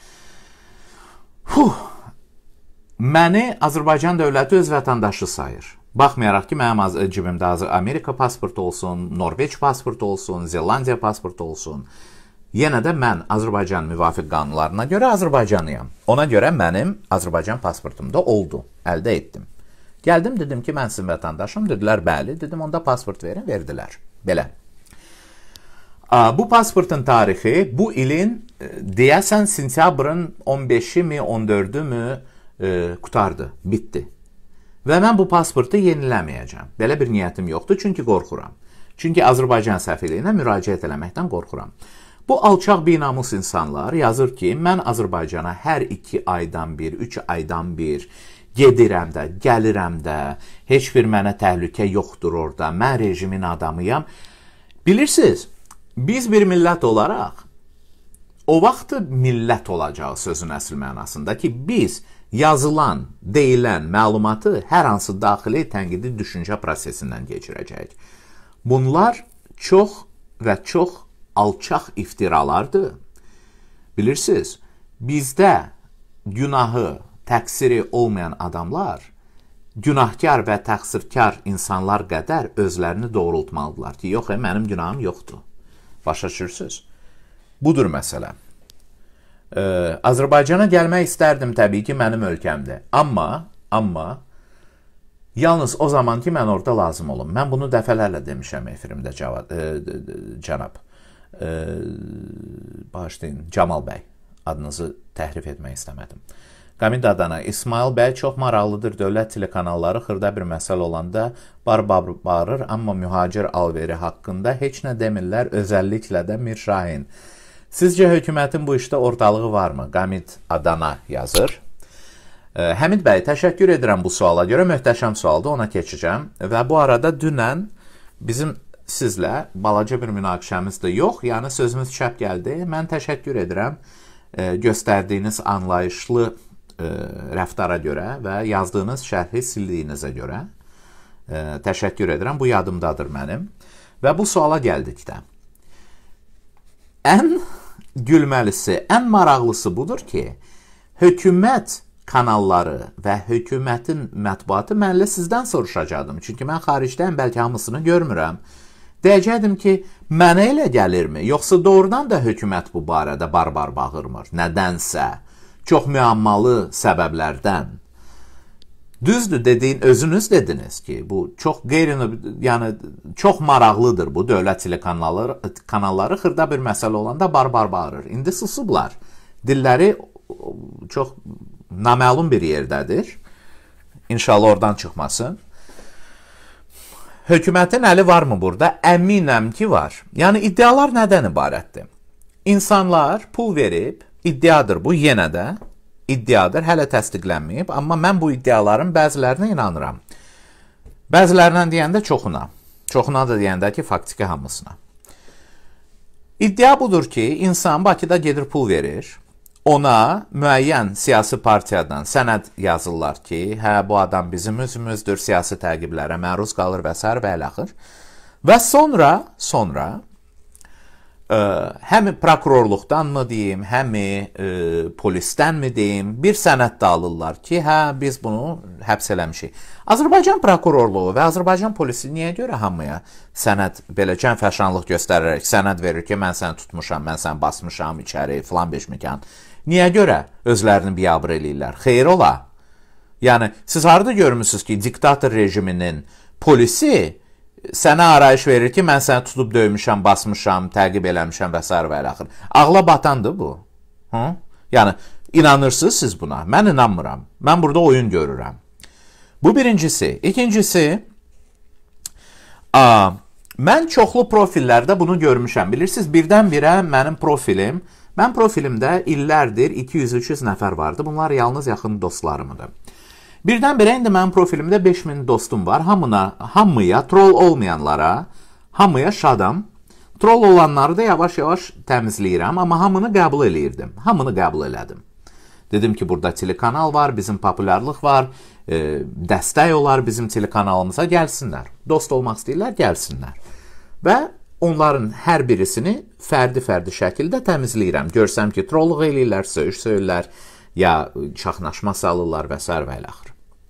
Huh. Məni Azərbaycan dövləti öz vətəndaşı sayır. Baxmayaraq ki, mənim cibimdə Amerika pasportu olsun, Norveç pasportu olsun, Zelandiya pasportu olsun. Yenə də mən Azərbaycan müvafiq qanunlarına görə Azərbaycanlıyam. Ona görə mənim Azərbaycan pasportumda oldu, əldə etdim. Gəldim, dedim ki, mən sizin vətəndaşım, dedilər, bəli, dedim, onda pasport verin, verdilər. Belə. Bu pasportun tarixi bu ilin, deyəsən, sentyabrın on beşi mi, on dördü mü e, qutardı, bitdi. Və mən bu pasportu yeniləməyəcəm. Belə bir niyyətim yoxdur, çünki qorxuram. Çünki Azərbaycan səfirliyinə müraciət eləməkdən qorxuram. Bu alçaq binamus insanlar yazır ki, mən Azərbaycana hər iki aydan bir, üç aydan bir gedirəm də, gəlirəm də, heç bir mənə təhlükə yoxdur orada, mən rejimin adamıyam. Bilirsiniz, biz bir millət olaraq, o vaxt millət olacaq sözün əsl mənasında ki, biz yazılan, deyilən məlumatı hər hansı daxili tənqidi düşüncə prosesindən keçirəcək. Bunlar çox və çox alçaq iftiralardır. Bilirsiniz, bizdə günahı, təqsiri olmayan adamlar günahkar və təqsirkar insanlar qədər özlərini doğrultmalıdırlar ki, yox, mənim günahım yoxdur. Başa düşürsünüz? Budur məsələ. Ee, Azərbaycana gəlmək istərdim təbii ki, mənim ölkəmdir. Amma, amma yalnız o zaman ki, mən orada lazım olum. Mən bunu dəfələrlə demişəm efirimdə cavad, e, cənab. E, bağışlayın, Camal bəy, adınızı təhrif etmək istəmədim. Qamid Adana, İsmail bəy çox maraqlıdır, dövlət telekanalları xırda bir məsələ olanda bar-bar bağırır, amma mühacir alveri haqqında heç nə demirlər, özəlliklə də Mir Şahin. Sizcə hökumətin bu işdə ortalığı varmı? Qamid Adana yazır. E, Həmid bəy, təşəkkür edirəm bu suala görə, möhtəşəm sualdır, ona keçəcəm. Və bu arada dünən bizim sizlə balaca bir münaqişəmiz də yox, yəni sözümüz çəp gəldi. Mən təşəkkür edirəm e, göstərdiyiniz anlayışlı e, rəftara görə və yazdığınız şərhi sildiyinizə görə. E, təşəkkür edirəm, bu yadımdadır mənim. Və bu suala gəldikdə. Ən gülməlisi, ən maraqlısı budur ki, hökumət kanalları və hökumətin mətbuatı mənlə sizdən soruşacaqdım. Çünki mən xaricdəyəm, bəlkə hamısını görmürəm. Deyəcəkdim ki, mənə elə gəlirmi? Yoxsa doğrudan da hökumət bu barədə bar-bar bağırmır? Nədənsə, çox müəmmalı səbəblərdən. Düzdür, dediyin, özünüz dediniz ki, bu çox qeyri, yəni çox maraqlıdır bu dövlət telekanalları, kanalları xırda bir məsələ olanda bar-bar bağırır. İndi susublar. Dilləri çox naməlum bir yerdədir. İnşallah oradan çıxmasın. Hökumətin əli varmı burada? Əminəm ki, var. Yəni, iddialar nədən ibarətdir? İnsanlar pul verib, iddiadır bu, yenə də iddiadır, hələ təsdiqlənməyib, amma mən bu iddiaların bəzilərinə inanıram. Bəzilərinə deyəndə çoxuna, çoxuna da deyəndə ki, faktiki hamısına. İddia budur ki, insan Bakıda gedir pul verir, ona müəyyən siyasi partiyadan sənəd yazırlar ki, hə, bu adam bizim üzümüzdür, siyasi təqiblərə məruz qalır və s. və əlaxır. Və sonra, sonra Həmi prokurorluqdanmı deyim, həmi e, polisdənmi deyim, bir sənəd də alırlar ki, hə, biz bunu həbs eləmişik. Azərbaycan prokurorluğu və Azərbaycan polisi niyə görə hamıya sənəd, belə cənfəşanlıq göstərərək sənəd verir ki, mən səni tutmuşam, mən səni basmışam içəri, filan beşməkan. Niyə görə özlərini biabır eləyirlər? Xeyr ola. Yəni, siz harada görmüsünüz ki, diktator rejiminin polisi sənə arayış verir ki, mən səni tutub döymüşəm, basmışam, təqib eləmişəm və s. və əlaxır. Ağla batandır bu. Hı? Yəni, inanırsınız siz buna. Mən inanmıram. Mən burada oyun görürəm. Bu birincisi. İkincisi, a, mən çoxlu profillərdə bunu görmüşəm. Bilirsiniz, birdən-birə mənim profilim, mən profilimdə illərdir iki yüz üç yüz nəfər vardı. Bunlar yalnız yaxın dostlarımdır. Birdən-birə indi mənim profilimdə beş min dostum var. Hamına, hamıya, troll olmayanlara, hamıya şadam. Troll olanları da yavaş-yavaş təmizləyirəm, amma hamını qəbul eləyirdim. Hamını qəbul elədim. Dedim ki, burada telekanal var, bizim populyarlıq var, e, dəstək olar bizim telekanalımıza, gəlsinlər. Dost olmaq istəyirlər, gəlsinlər. Və onların hər birisini fərdi-fərdi şəkildə təmizləyirəm. Görsəm ki, trolluq eləyirlər, söyüş söyürlər, ya çaxnaşma salırlar və s. və əlaxır.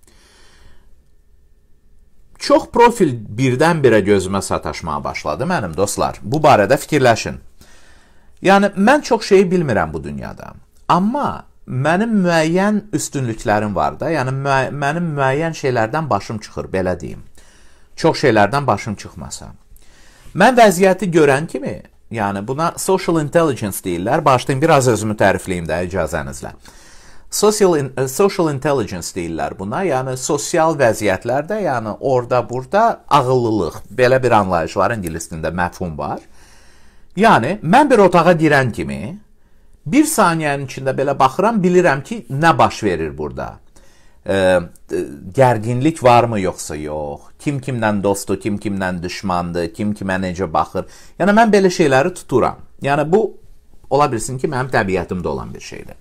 Çox profil birdən-birə gözümə sataşmağa başladı mənim dostlar. Bu barədə fikirləşin. Yəni, mən çox şeyi bilmirəm bu dünyada. Amma mənim müəyyən üstünlüklərim var da, yəni müə mənim müəyyən şeylərdən başım çıxır, belə deyim. Çox şeylərdən başım çıxmasa. Mən vəziyyəti görən kimi, yəni buna social intelligence deyirlər, başlayayım, biraz özümü tərifləyim də icazənizlə. Social, in, social intelligence deyirlər buna, yəni sosial vəziyyətlərdə, yəni orada, burada ağıllılıq, belə bir anlayış var, ingilis dilində məfhum var. Yəni, mən bir otağa girən kimi, bir saniyənin içində belə baxıram, bilirəm ki, nə baş verir burada. E, gərginlik varmı, yoxsa yox? Kim kimdən dostdur, kim kimdən düşmandır, kim kimə necə baxır? Yəni, mən belə şeyləri tuturam. Yəni, bu, ola bilsin ki, mənim təbiətimdə olan bir şeydir.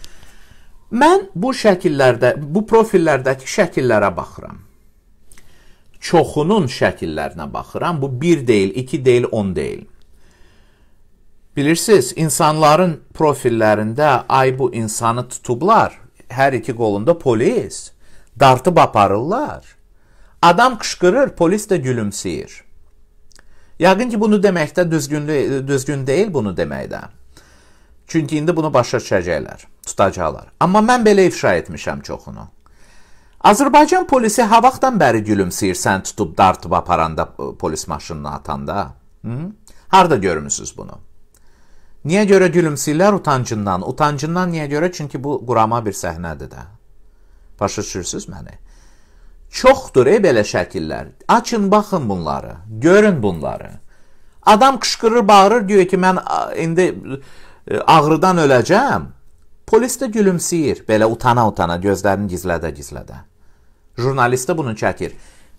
Mən bu şəkillərdə, bu profillərdəki şəkillərə baxıram. Çoxunun şəkillərinə baxıram. Bu bir deyil, iki deyil, on deyil. Bilirsiniz, insanların profillərində ay bu insanı tutublar, hər iki qolunda polis, dartıb aparırlar. Adam qışqırır, polis də gülümsəyir. Yəqin ki, bunu deməkdə düzgün, düzgün deyil bunu deməkdə. Çünki indi bunu başa düşəcəklər, tutacaqlar. Amma mən belə ifşa etmişəm çoxunu. Azərbaycan polisi ha vaxtdan bəri gülümsəyir, sən tutub dartıb aparanda, polis maşınına atanda. Hı? Harada görmüsünüz bunu? Niyə görə gülümsəyirlər? Utancından. Utancından niyə görə? Çünki bu qurama bir səhnədir də. Başa düşürsünüz məni? Çoxdur ey belə şəkillər. Açın, baxın bunları. Görün bunları. Adam qışqırır, bağırır, diyor ki, mən indi ağrıdan öləcəm. Polis də gülümsəyir. Belə utana-utana, gözlərini gizlədə-gizlədə. Jurnalist də bunu çəkir.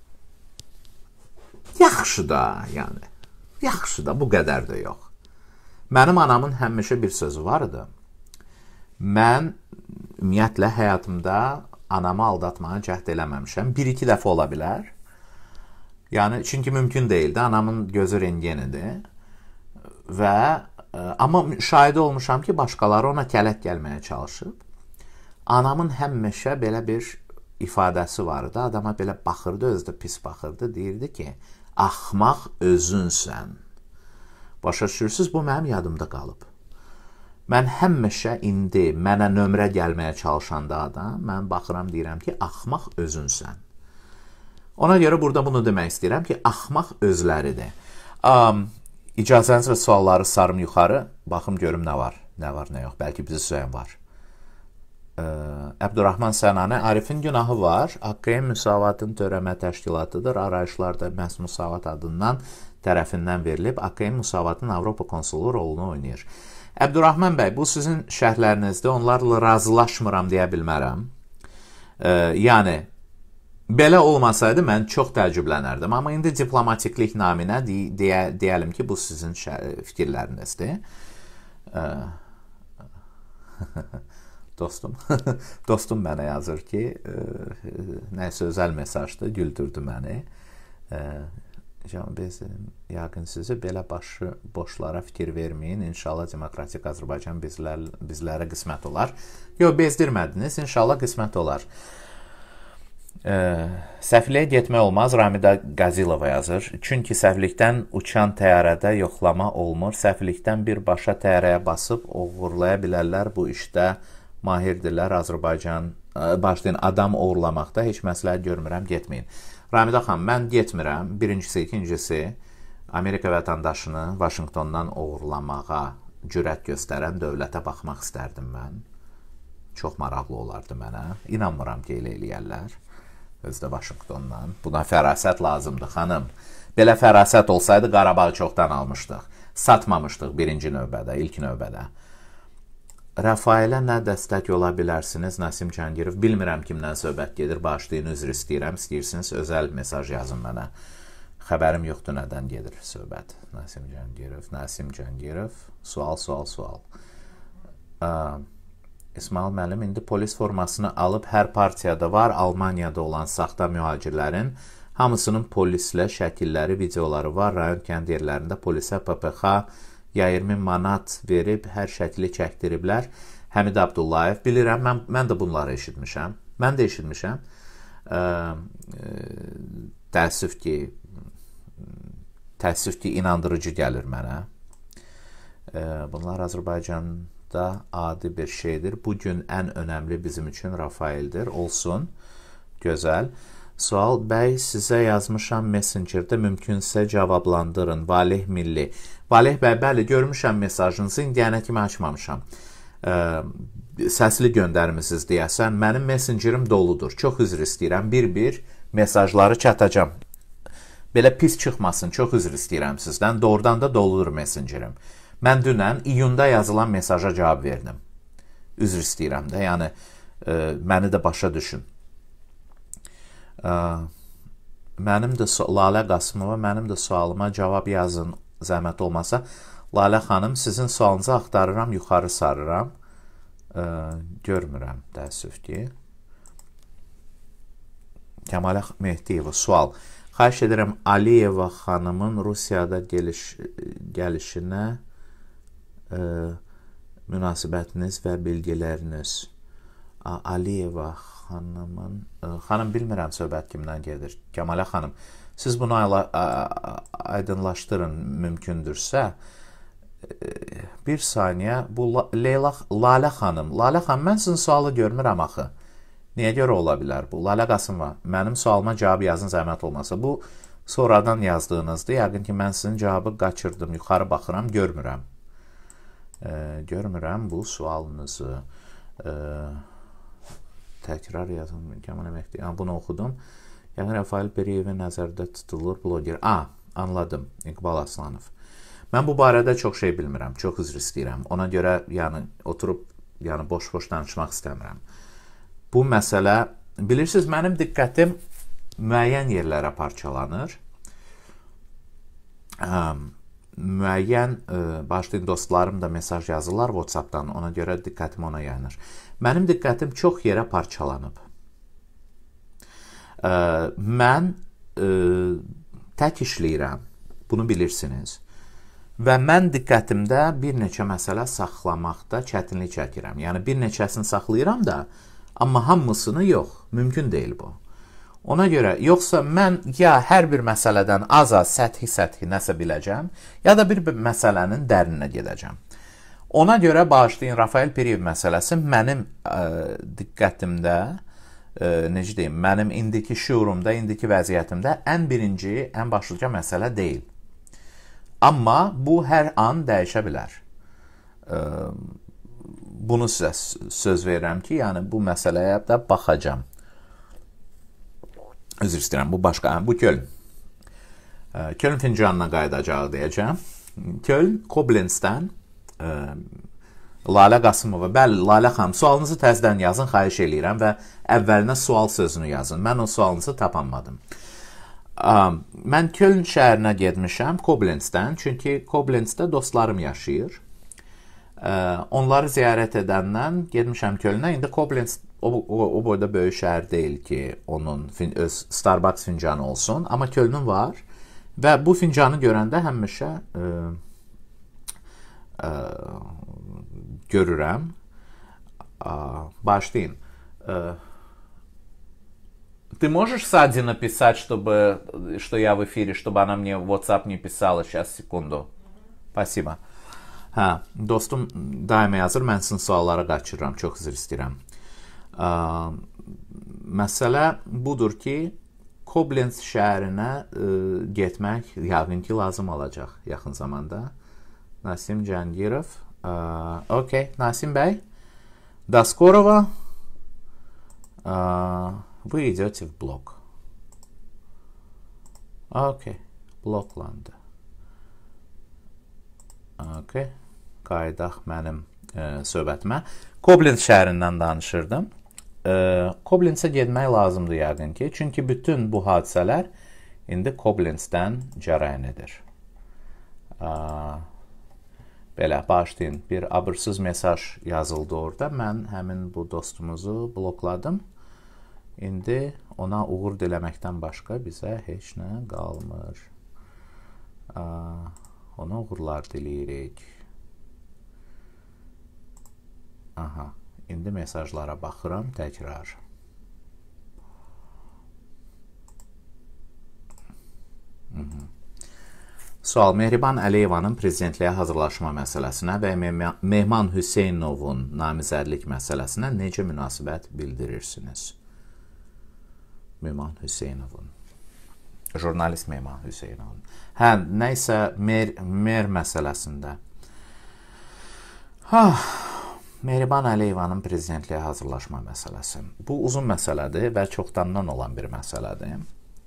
Yaxşı da, yəni. Yaxşı da, bu qədər də yox. Mənim anamın həmişə bir sözü vardı. Mən ümumiyyətlə həyatımda anamı aldatmağa cəhd eləməmişəm. Bir-iki dəfə ola bilər. Yəni, çünki mümkün deyildi. Anamın gözü rentgenidir. Və, amma şahidi olmuşam ki, başqaları ona kələk gəlməyə çalışıb. Anamın həmişə belə bir ifadəsi vardı. Adama belə baxırdı, özü də pis baxırdı. Deyirdi ki, axmaq özünsən. Başa düşürsünüz, bu mənim yadımda qalıb. Mən həmişə indi mənə nömrə gəlməyə çalışanda adam, mən baxıram, deyirəm ki, axmaq özünsən. Ona görə burada bunu demək istəyirəm ki, axmaq özləridir. Um, İcazənizlə sualları sarım yuxarı, baxım görüm nə var, nə var, nə yox. Bəlkə bizi söyən var. Ə, Əbdurrahman Sənani, Arifin günahı var. Haqqıya müsavatın törəmə təşkilatıdır. Arayışlarda məhz müsavat adından tərəfindən verilib. Haqqıya müsavatın Avropa konsulu rolunu oynayır. Əbdurrahman bəy, bu sizin şərhlərinizdə, onlarla razılaşmıram deyə bilmərəm. Ə, yəni, belə olmasaydı mən çox təəccüblənərdim. Amma indi diplomatiklik naminə deyə, deyəlim ki, bu sizin fikirlərinizdir. Ə, dostum, dostum mənə yazır ki, ə, nəysə özəl mesajdır, güldürdü məni. Ə, Can bezdirim, yəqin sizi belə başı boşlara fikir verməyin. İnşallah Demokratik Azərbaycan bizlər, bizlərə qismət olar. Yox, bezdirmədiniz, inşallah qismət olar. Ə, səhvliyə getmək olmaz, Ramida Qazilova yazır. Çünki səhvlikdən uçan təyyarədə yoxlama olmur. Səhvlikdən birbaşa təyyarəyə basıb oğurlaya bilərlər. Bu işdə mahirdirlər. Azərbaycan, ə, başlayın, adam oğurlamaqda heç məsləhət görmürəm, getməyin. Ramida xanım, mən getmirəm. Birincisi, ikincisi, Amerika vətəndaşını Vaşinqtondan oğurlamağa cürət göstərən dövlətə baxmaq istərdim mən. Çox maraqlı olardı mənə. İnanmıram ki, elə eləyərlər. Özdə Vaşinqtondan. Buna fərasət lazımdır, xanım. Belə fərasət olsaydı, Qarabağı çoxdan almışdıq. Satmamışdıq birinci növbədə, ilk növbədə. Rəfailə nə dəstək ola bilərsiniz, Nasim Cəngirov? Bilmirəm kimdən söhbət gedir, bağışlayın, üzr istəyirəm. İstəyirsiniz, özəl mesaj yazın mənə. Xəbərim yoxdur, nədən gedir söhbət. Nasim Cəngirov, Nasim Cəngirov, sual, sual, sual. Ə, İsmail müəllim, indi polis formasını alıb hər partiyada var, Almaniyada olan saxta mühacirlərin hamısının polislə şəkilləri, videoları var. Rayon kənd yerlərində polisə P P X iyirmi manat verib, hər şəkli çəkdiriblər. Həmid Abdullayev, bilirəm, mən, mən də bunları eşitmişəm. Mən də eşitmişəm. Ə, ə, təəssüf ki, təəssüf ki, inandırıcı gəlir mənə. Ə, bunlar Azərbaycanda adi bir şeydir. Bugün ən önəmli bizim üçün Rafaeldir. Olsun. Gözəl. Sual, bəy, sizə yazmışam Messengerdə, mümkünsə cavablandırın. Valih Milli. Valih bəy, bəli, görmüşəm mesajınızı, indiyənə kimi açmamışam. Ə, səsli göndərmisiniz deyəsən, mənim Messengerim doludur. Çox üzr istəyirəm, bir-bir mesajları çatacam. Belə pis çıxmasın, çox üzr istəyirəm sizdən. Doğrudan da doludur Messengerim. Mən dünən iyunda yazılan mesaja cavab verdim. Üzr istəyirəm də, yəni ə, məni də başa düşün. Ə, mənim də Lalə Qasımova, mənim də sualıma cavab yazın, zəhmət olmasa. Lalə xanım, sizin sualınızı axtarıram, yuxarı sarıram. Ə, görmürəm, təəssüf ki. Kəmalə Mehdiyeva, sual. Xahiş edirəm, Aliyeva xanımın Rusiyada geliş, gəlişinə ə, münasibətiniz və bilgiləriniz. A, Aliyeva xanımın, ə, xanım bilmirəm söhbət kimdən gedir. Kəmalə xanım, siz bunu aydınlaşdırın mümkündürsə. Bir saniyə, bu Leyla, Lalə xanım, Lalə xanım, mən sizin sualı görmürəm axı. Niyə görə ola bilər bu? Lalə Qasımova, mənim sualıma cavab yazın, zəhmət olmasa. Bu sonradan yazdığınızdır. Yəqin ki, mən sizin cavabı qaçırdım. Yuxarı baxıram, görmürəm. E, görmürəm bu sualınızı. E, təkrar yazın. Kəmal Əməkdir. Yəni, bunu oxudum. Yəni, Rafael Beriyevin nəzərdə tutulur bloger. A, anladım. İqbal Aslanov. Mən bu barədə çox şey bilmirəm. Çox üzr istəyirəm. Ona görə, yəni, oturub, yəni, boş-boş danışmaq istəmirəm. Bu məsələ, bilirsiniz, mənim diqqətim müəyyən yerlərə parçalanır. Ə, müəyyən, ə, başlayın, dostlarım da mesaj yazırlar WhatsApp-dan, ona görə diqqətim ona yayınır. Mənim diqqətim çox yerə parçalanıb. Ə, mən ə, tək işləyirəm, bunu bilirsiniz. Və mən diqqətimdə bir neçə məsələ saxlamaqda çətinlik çəkirəm. Yəni, bir neçəsini saxlayıram da, amma hamısını yox, mümkün deyil bu. Ona görə, yoxsa mən ya hər bir məsələdən az-az, səthi-səthi nəsə biləcəm, ya da bir məsələnin dərinə gedəcəm. Ona görə bağışlayın, Rafael Periyev məsələsi mənim ə, diqqətimdə, ə, necə deyim, mənim indiki şuurumda, indiki vəziyyətimdə ən birinci, ən başlıca məsələ deyil. Amma bu hər an dəyişə bilər. Ə, Bunu sizə söz verirəm ki, yəni bu məsələyə də baxacam. Üzr istəyirəm, bu başqa, bu Köln. Köln fincanına qayıdacaq deyəcəm. Köln, Koblenzdən, Lalə Qasımova, bəli, Lalə xanım, sualınızı təzdən yazın, xahiş eləyirəm və əvvəlinə sual sözünü yazın. Mən o sualınızı tapanmadım. Mən Köln şəhərinə getmişəm, Koblenzdən, çünki Koblenzdə dostlarım yaşayır. Onları ziyarət edəndən getmişəm Kölnə. İndi Koblenz o, o, o boyda böyük şəhər deyil ki, onun fin, öz Starbucks fincanı olsun. Amma Kölnün var Və bu fincanı görəndə həmişə ə, ə, görürəm. Ə, başlayın. Ə, Ты можешь Саде написать, чтобы, что я в эфире, чтобы она мне в WhatsApp не писала? Сейчас, секунду. Спасибо. Hə, dostum daima yazır, mən sizin suallara qaçırıram, çox üzr istəyirəm. Ə, məsələ budur ki, Koblenz şəhərinə ə, getmək yəqin ki, lazım olacaq yaxın zamanda. Nasim Cangirov. Ə, okay, Nasim bəy. До скорого. Ə, Вы идете в блок. Okey. Bloklandı. Okey. Qayıdaq mənim e, söhbətimə. Koblenz şəhərindən danışırdım. E, Koblenzə getmək lazımdır yəqin ki. Çünki bütün bu hadisələr indi Koblenzdən cərəyan edir. E, belə, başlayın. Bir abırsız mesaj yazıldı orada. Mən həmin bu dostumuzu blokladım. İndi ona uğur diləməkdən başqa bizə heç nə qalmır. Ona uğurlar diləyirik. Aha, indi mesajlara baxıram təkrar. Hı -hı. Sual: Mehriban Əliyevanın prezidentliyə hazırlaşma məsələsinə və Mehman Hüseynovun namizədlik məsələsinə necə münasibət bildirirsiniz? Mehman Hüseynovun. Jurnalist Mehman Hüseynovun. Hə, nəysə mer, mer məsələsində. Ha, Mehriban Əliyevanın prezidentliyə hazırlaşma məsələsi. Bu uzun məsələdir və çoxdandan olan bir məsələdir.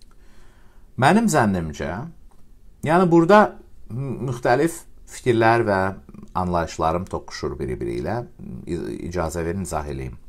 Mənim zənnimcə, yəni burada müxtəlif fikirlər və anlayışlarım toqquşur biri-biri ilə. İcazə verin, izah edeyim.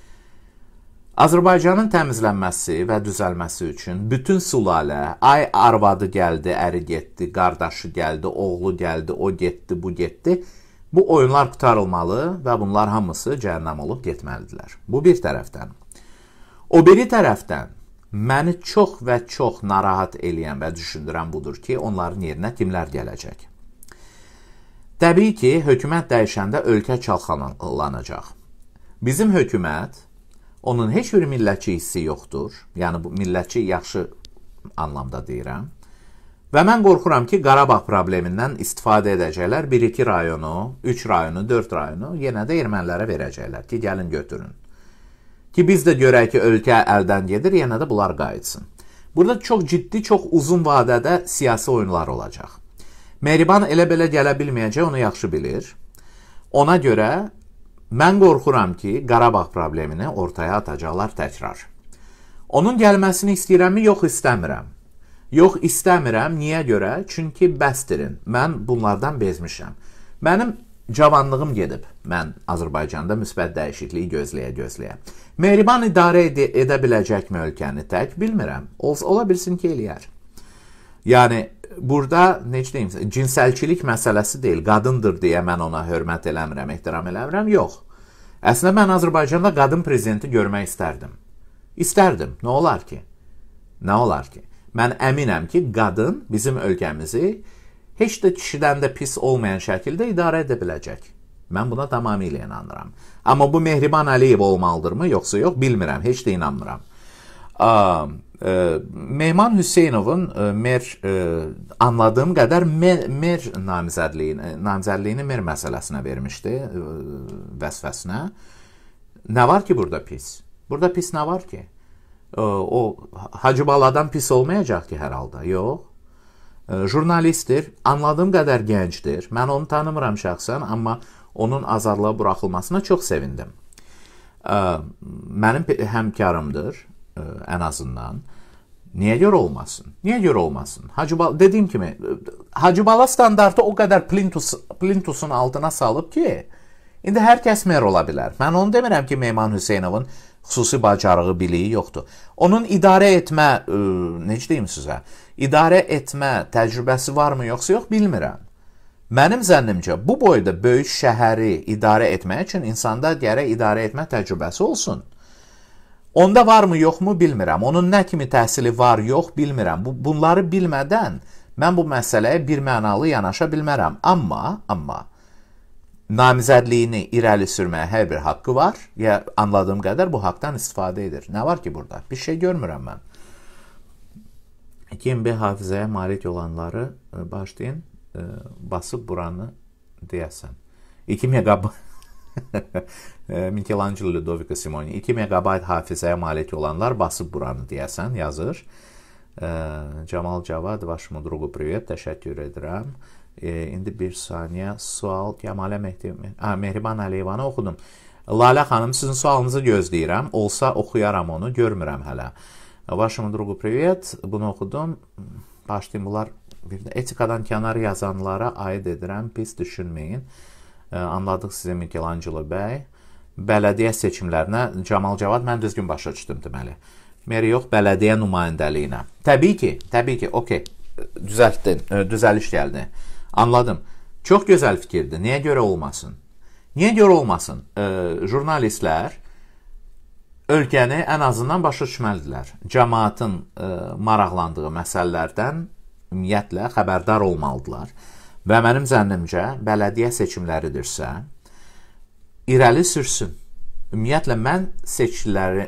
Azərbaycanın təmizlənməsi və düzəlməsi üçün bütün sülalə, ay arvadı gəldi, əri getdi, qardaşı gəldi, oğlu gəldi, o getdi, bu getdi. Bu oyunlar qutarılmalı və bunlar hamısı cəhənnəm olub getməlidirlər. Bu bir tərəfdən. O biri tərəfdən məni çox və çox narahat eləyən və düşündürən budur ki, onların yerinə kimlər gələcək? Təbii ki, hökumət dəyişəndə ölkə çalxalanacaq. Bizim hökumət, onun heç bir millətçi hissi yoxdur. Yəni, bu millətçi yaxşı anlamda deyirəm. Və mən qorxuram ki, Qarabağ problemindən istifadə edəcəklər. bir iki rayonu, üç rayonu, dörd rayonu yenə də ermənilərə verəcəklər ki, gəlin götürün. Ki, biz də görək ki, ölkə əldən gedir, yenə də bunlar qayıtsın. Burada çox ciddi, çox uzun vadədə siyasi oyunlar olacaq. Mehriban elə belə gələ bilməyəcək, onu yaxşı bilir. Ona görə mən qorxuram ki, Qarabağ problemini ortaya atacaqlar təkrar. Onun gəlməsini istəyirəmi? Yox, istəmirəm. Yox, istəmirəm. Niyə görə? Çünki bəsdirin. Mən bunlardan bezmişəm. Mənim cavanlığım gedib. Mən Azərbaycanda müsbət dəyişikliyi gözləyə-gözləyə. Mehriban idarə ed edə biləcəkmi ölkəni tək? Bilmirəm. Ola bilsin ki, eləyər. Yəni, burada, necə deyim, cinsəlçilik məsələsi deyil. Qadındır deyə mən ona hörmət eləmirəm, ehtiram eləmirəm. Yox. Əslində, mən Azərbaycanda qadın prezidenti görmək istərdim. İstərdim. Nə olar ki? Nə olar ki? Mən əminəm ki, qadın bizim ölkəmizi heç də kişidən də pis olmayan şəkildə idarə edə biləcək. Mən buna tamamilə inanıram. Amma bu Mehriban Əliyev olmalıdırmı, yoxsa yox, bilmirəm, heç də inanmıram. Aa, e, Mehman Hüseynovun e, mer, e, anladığım qədər mer, mer namizədliyini, namizədliyini mer məsələsinə vermişdi, e, vəzifəsinə. Nə var ki burada pis? Burada pis nə var ki? E, o Hacı Baladan pis olmayacaq ki hər halda, yox. E, jurnalistdir, anladığım qədər gəncdir. Mən onu tanımıram şəxsən, amma onun azadlığa buraxılmasına çox sevindim. E, mənim həmkarımdır, e, ən azından. Niyə görə olmasın? Niyə görə olmasın? Hacı Bala, dediyim kimi, Hacı Bala standartı o qədər plintus, plintusun altına salıb ki, indi hər kəs mer ola bilər. Mən onu demirəm ki, Mehman Hüseynovun xüsusi bacarığı, biliyi yoxdur. Onun idarə etmə, e, necə deyim sizə, idarə etmə təcrübəsi varmı, yoxsa yox, bilmirəm. Mənim zənnimcə, bu boyda böyük şəhəri idarə etmək üçün insanda gərək idarə etmə təcrübəsi olsun. Onda varmı, yoxmu, bilmirəm. Onun nə kimi təhsili var, yox, bilmirəm. Bu, bunları bilmədən Mən bu məsələyə birmənalı yanaşa bilmərəm. Amma, amma namizədliyini irəli sürməyə hər bir haqqı var. Ya anladığım qədər bu haqqdan istifadə edir. Nə var ki burada? Bir şey görmürəm mən. iki M B hafizəyə malik olanları başlayın, basıb buranı deyəsən. iki megabayt Michelangelo Ludovico Simoni iki megabayt hafizəyə malik olanlar basıb buranı deyəsən, yazır. Camal Cavad, vaşımı drugu privet, təşəkkür edirəm. İndi bir saniyə sual Kəmalə Mehriban Əliyevanı oxudum. Lalə xanım, sizin sualınızı gözləyirəm. Olsa oxuyaram onu, görmürəm hələ. Vaşımı drugu privet, bunu oxudum. Başlayayım, bunlar bir də etikadan kənar yazanlara aid edirəm, pis düşünməyin. Anladıq sizə Michelangelo bəy. Bələdiyyə seçimlərinə Camal Cavad, mən düzgün başa düşdüm deməli. Meri yox, bələdiyyə nümayəndəliyinə. Təbii ki, təbii ki, okey, düzəltdin, düzəliş gəldi. Anladım. Çox gözəl fikirdir. Niyə görə olmasın? Niyə görə olmasın? E, jurnalistlər ölkəni ən azından başa düşməlidirlər. Cəmaatın e, maraqlandığı məsələlərdən ümumiyyətlə xəbərdar olmalıdırlar. Və mənim zənnimcə, bələdiyyə seçimləridirsə, irəli sürsün. Ümumiyyətlə, mən seçkiləri...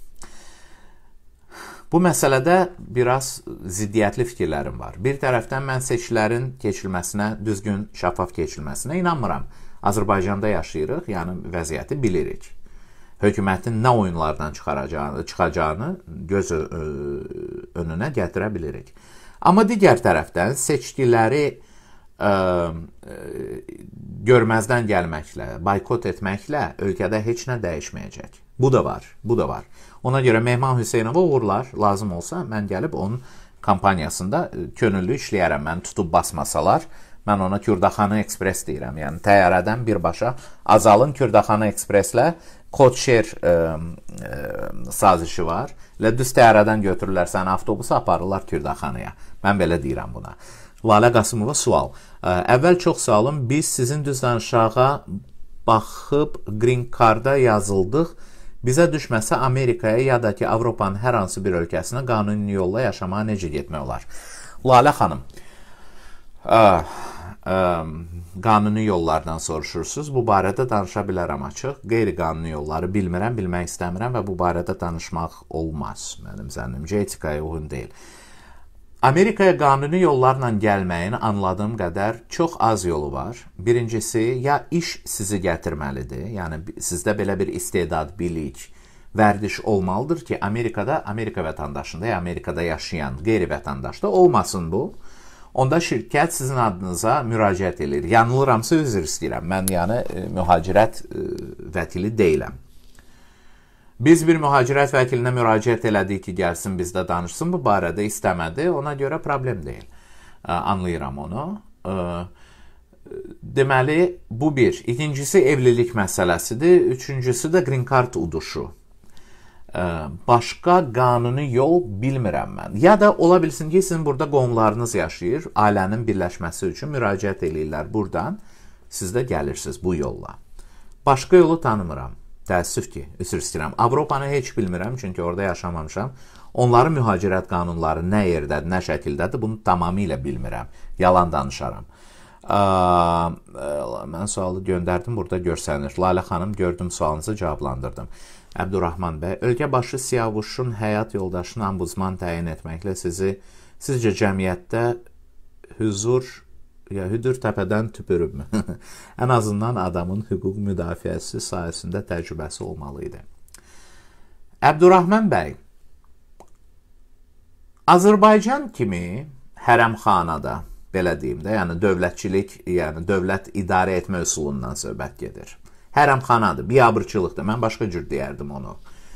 Bu məsələdə biraz ziddiyyətli fikirlərim var. Bir tərəfdən mən seçkilərin keçilməsinə, düzgün, şəffaf keçilməsinə inanmıram. Azərbaycanda yaşayırıq, yəni vəziyyəti bilirik. Hökumətin nə oyunlardan çıxaracağını, çıxacağını göz önünə gətirə bilirik. Amma digər tərəfdən seçkiləri ə, ə, görməzdən gəlməklə, boykot etməklə ölkədə heç nə dəyişməyəcək. Bu da var, bu da var. Ona görə Mehman Hüseynova uğurlar, lazım olsa mən gəlib onun kampaniyasında könüllü işləyərəm. Mən tutub basmasalar, mən ona Kürdaxanı Ekspres deyirəm. Yəni təyyarədən birbaşa Azalın Kürdaxanı Ekspreslə Kodşer ə, ə, sazişi var. Elə düz təyyarədən götürürlər səni avtobusa, aparırlar Kürdaxanıya. Mən belə deyirəm buna. Lalə Qasımova sual. Ə, əvvəl çox sağ olun, biz sizin düz danışağa baxıb Green Card'a yazıldıq. Bizə düşməsə Amerikaya ya da ki Avropanın hər hansı bir ölkəsinə qanuni yolla yaşamağa necə getmək olar? Lalə xanım, ə, ə, qanuni yollardan soruşursunuz. Bu barədə danışa bilərəm açıq. Qeyri-qanuni yolları bilmirəm, bilmək istəmirəm və bu barədə danışmaq olmaz. Mənim zənnimcə etikaya uyğun deyil. Amerikaya qanuni yollarla gəlməyin anladığım qədər çox az yolu var. Birincisi, ya iş sizi gətirməlidir, yəni sizdə belə bir istedad, bilik, vərdiş olmalıdır ki, Amerikada, Amerika vətəndaşında ya Amerikada yaşayan qeyri-vətəndaşda olmasın bu. Onda şirkət sizin adınıza müraciət edir. Yanılıramsa üzr istəyirəm. Mən yəni mühacirət vəkili deyiləm. Biz bir mühacirət vəkilinə müraciət elədik ki, gəlsin bizdə danışsın, bu barədə istəmədi, ona görə problem deyil. Anlayıram onu. Deməli, bu bir. İkincisi, evlilik məsələsidir. Üçüncüsü də Green Card uduşu. Başqa qanuni yol bilmirəm mən. Ya da ola bilsin ki, sizin burada qohumlarınız yaşayır, ailənin birləşməsi üçün müraciət eləyirlər buradan, siz də gəlirsiniz bu yolla. Başqa yolu tanımıram. Təəssüf ki, üzr istəyirəm. Avropanı heç bilmirəm, çünki orada yaşamamışam. Onların mühacirət qanunları nə yerdədir, nə şəkildədir, bunu tamamilə bilmirəm. Yalan danışaram. Ə, mən sualı göndərdim, burada görsənir. Lalə xanım, gördüm sualınızı, cavablandırdım. Əbdurrahman bəy, ölkə başı Siyavuşun həyat yoldaşını ambuzman təyin etməklə sizi, sizcə cəmiyyətdə hüzur, ya hüdür təpədən tüpürübmü? Ən azından adamın hüquq müdafiəsi sayəsində təcrübəsi olmalıydı. Əbdurrahman bəy, Azərbaycan kimi hərəmxanada, belə deyim də, yəni dövlətçilik, yəni dövlət idarə etmə üsulundan söhbət gedir. Hərəmxanadır, biabırçılıqdır, mən başqa cür deyərdim onu.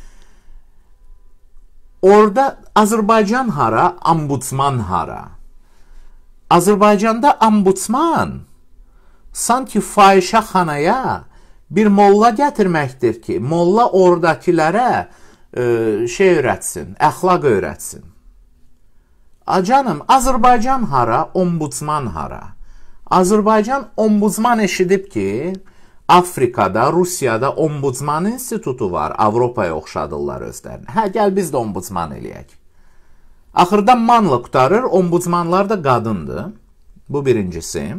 Orada Azərbaycan hara, ambudsman hara? Azərbaycanda ambudsman sanki fahişəxanaya bir molla gətirməkdir ki, molla oradakilərə e, şey öyrətsin, əxlaq öyrətsin. Canım, Azərbaycan hara, ombudsman hara? Azərbaycan ombudsman eşidib ki, Afrikada, Rusiyada ombudsman institutu var, Avropaya oxşadırlar özlərini. Hə, gəl biz də ombudsman eləyək. Axırda manla qutarır, ombudsmanlar da qadındır. Bu birincisi.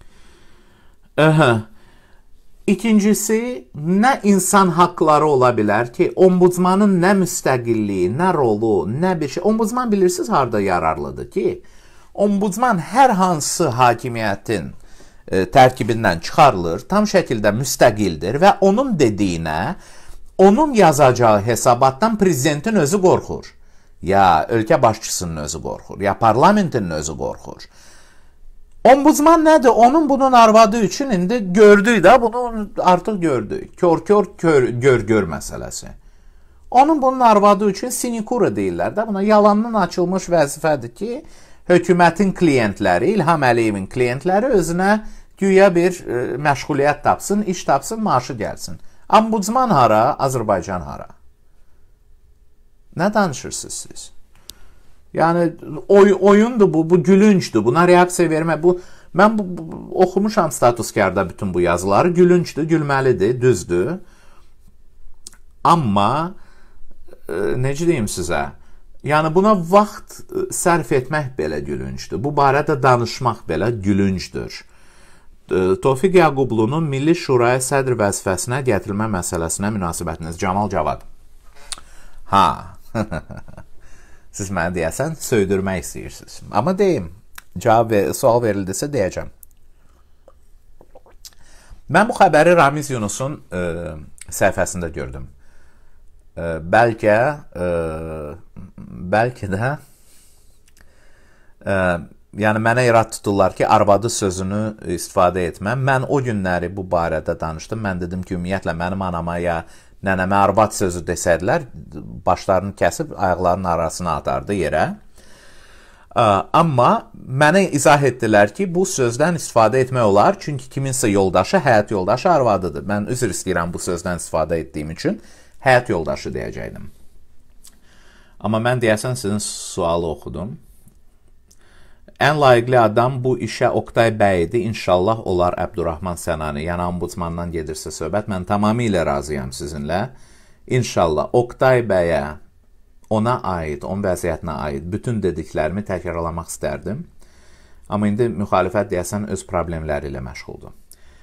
Aha. İkincisi, nə insan haqları ola bilər ki, ombudsmanın nə müstəqilliyi, nə rolu, nə bir şey. Ombudsman bilirsiniz harda yararlıdır ki, ombudsman hər hansı hakimiyyətin e, tərkibindən çıxarılır, tam şəkildə müstəqildir və onun dediyinə, onun yazacağı hesabatdan prezidentin özü qorxur. Ya ölkə başçısının özü qorxur, ya parlamentin özü qorxur. Ombudsman nədir? Onun bunun arvadı üçün indi gördük də, bunu artıq gördük. Kör-kör gör-gör məsələsi. Onun bunun arvadı üçün sinikura deyirlər də, buna yalandan açılmış vəzifədir ki, hökumətin klientləri, İlham Əliyevin klientləri özünə güya bir e, məşğuliyyət tapsın, iş tapsın, maaşı gəlsin. Ombudsman hara, Azərbaycan hara? Nə danışırsınız siz? Yəni oy, oyundur bu, bu gülüncdür. Buna reaksiya vermək, bu mən bu, bu, oxumuşam statuskarda bütün bu yazıları. Gülüncdür, gülməlidir, düzdür. Amma e, necə deyim sizə? Yəni buna vaxt sərf etmək belə gülüncdür. Bu barədə danışmaq belə gülüncdür. Tofiq Yaqublunun Milli Şuraya sədr vəzifəsinə gətirilmə məsələsinə münasibətiniz. Camal Cavad. Ha. Siz mənə deyəsən, söydürmək istəyirsiniz. Amma deyim, cavab ver, sual verildisə deyəcəm. Mən bu xəbəri Ramiz Yunusun e, səhifəsində gördüm. E, bəlkə, e, bəlkə də, e, yəni mənə irad tuturlar ki, arvadı sözünü istifadə etməm. Mən o günləri bu barədə danışdım. Mən dedim ki, ümumiyyətlə mənim anama ya nənəmə arvad sözü desədilər, başlarını kəsib ayaqlarının arasına atardı yerə. Amma mənə izah etdilər ki, bu sözdən istifadə etmək olar, çünki kiminsə yoldaşı, həyat yoldaşı arvadıdır. Mən üzr istəyirəm bu sözdən istifadə etdiyim üçün, həyat yoldaşı deyəcəkdim. Amma mən deyəsən sizin sualı oxudum. Ən layiqli adam bu işə Oqtay bəy idi. İnşallah olar Əbdurrahman Sənani. Yəni ombudsmandan gedirsə söhbət. Mən tamamilə razıyam sizinlə. İnşallah Oqtay bəyə, ona aid, onun vəziyyətinə aid bütün dediklərimi təkrarlamaq istərdim. Amma indi müxalifət deyəsən öz problemləri ilə məşğuldur.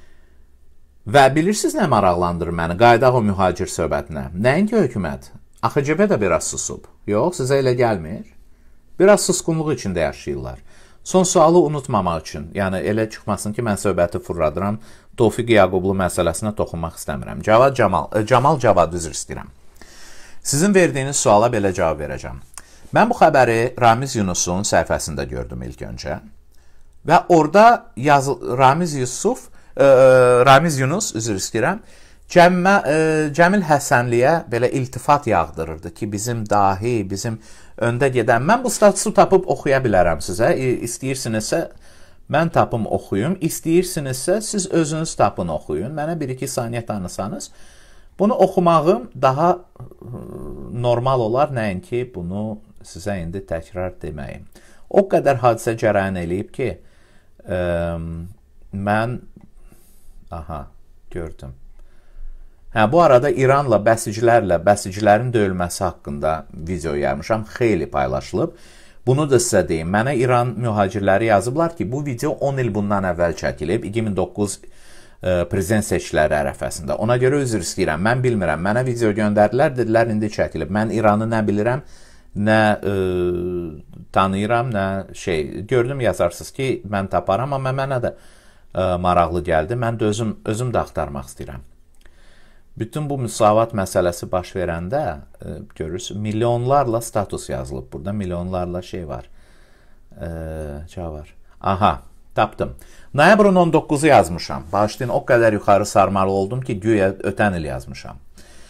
Və bilirsiniz nə maraqlandırır məni? Qaydaq o mühacir söhbətinə. Nəinki hökumət? A X C B də biraz susub. Yox, sizə elə gəlmir. Biraz susqunluq içində yaşayırlar. Son sualı unutmamaq üçün, yəni elə çıxmasın ki, mən söhbəti fırladıram, Tofiq Yaqublu məsələsinə toxunmaq istəmirəm. Cavad Camal, Camal Cavad üzr istəyirəm. Sizin verdiyiniz suala belə cavab verəcəm. Mən bu xəbəri Ramiz Yunusun səhifəsində gördüm ilk öncə və orada yazı, Ramiz Yusuf, e, Ramiz Yunus üzr istəyirəm, Cəmmə, e, Cəmil Həsənliyə belə iltifat yağdırırdı ki, bizim dahi, bizim öndə gedən. Mən bu statusu tapıb oxuya bilərəm sizə. İstəyirsinizsə, mən tapım oxuyum. İstəyirsinizsə, siz özünüz tapın oxuyun. Mənə bir iki saniyə tanısanız, bunu oxumağım daha normal olar, nəinki bunu sizə indi təkrar deməyim. O qədər hadisə cərəyan eləyib ki, ə, mən, aha, gördüm. Hə, bu arada İranla bəsicilərlə, bəsicilərin döyülməsi haqqında video yaymışam, xeyli paylaşılıb. Bunu da sizə deyim, mənə İran mühacirləri yazıblar ki, bu video on il bundan əvvəl çəkilib, iki min doqquz e, prezident seçkiləri ərəfəsində. Ona görə üzr istəyirəm, mən bilmirəm, mənə video göndərdilər, dedilər, indi çəkilib. Mən İranı nə bilirəm, nə e, tanıyıram, nə şey, gördüm yazarsınız ki, mən taparam, amma mənə də e, maraqlı gəldi, mən də özüm, özüm də axtarmaq istəyirəm. Bütün bu müsavat məsələsi baş verəndə, e, görürsünüz, milyonlarla status yazılıb. Burada milyonlarla şey var. E, Cavab var. Aha, tapdım. Noyabrın on doqquzu yazmışam. Bağışlayın, o qədər yuxarı sarmalı oldum ki, güya ötən il yazmışam.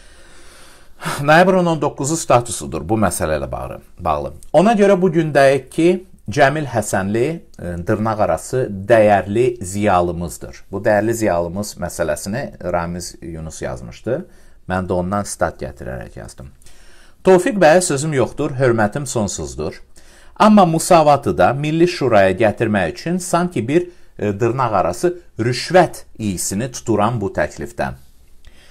Noyabrın on doqquzu statusudur bu məsələ ilə bağlı. Ona görə bu gündəyik ki, Cəmil Həsənli dırnaq arası dəyərli ziyalımızdır. Bu dəyərli ziyalımız məsələsini Ramiz Yunus yazmışdı. Mən də ondan stat gətirərək yazdım. Tofiq bəyə sözüm yoxdur, hörmətim sonsuzdur. Amma musavatı da Milli Şuraya gətirmək üçün sanki bir dırnaq arası rüşvət iyisini tuturan bu təklifdən.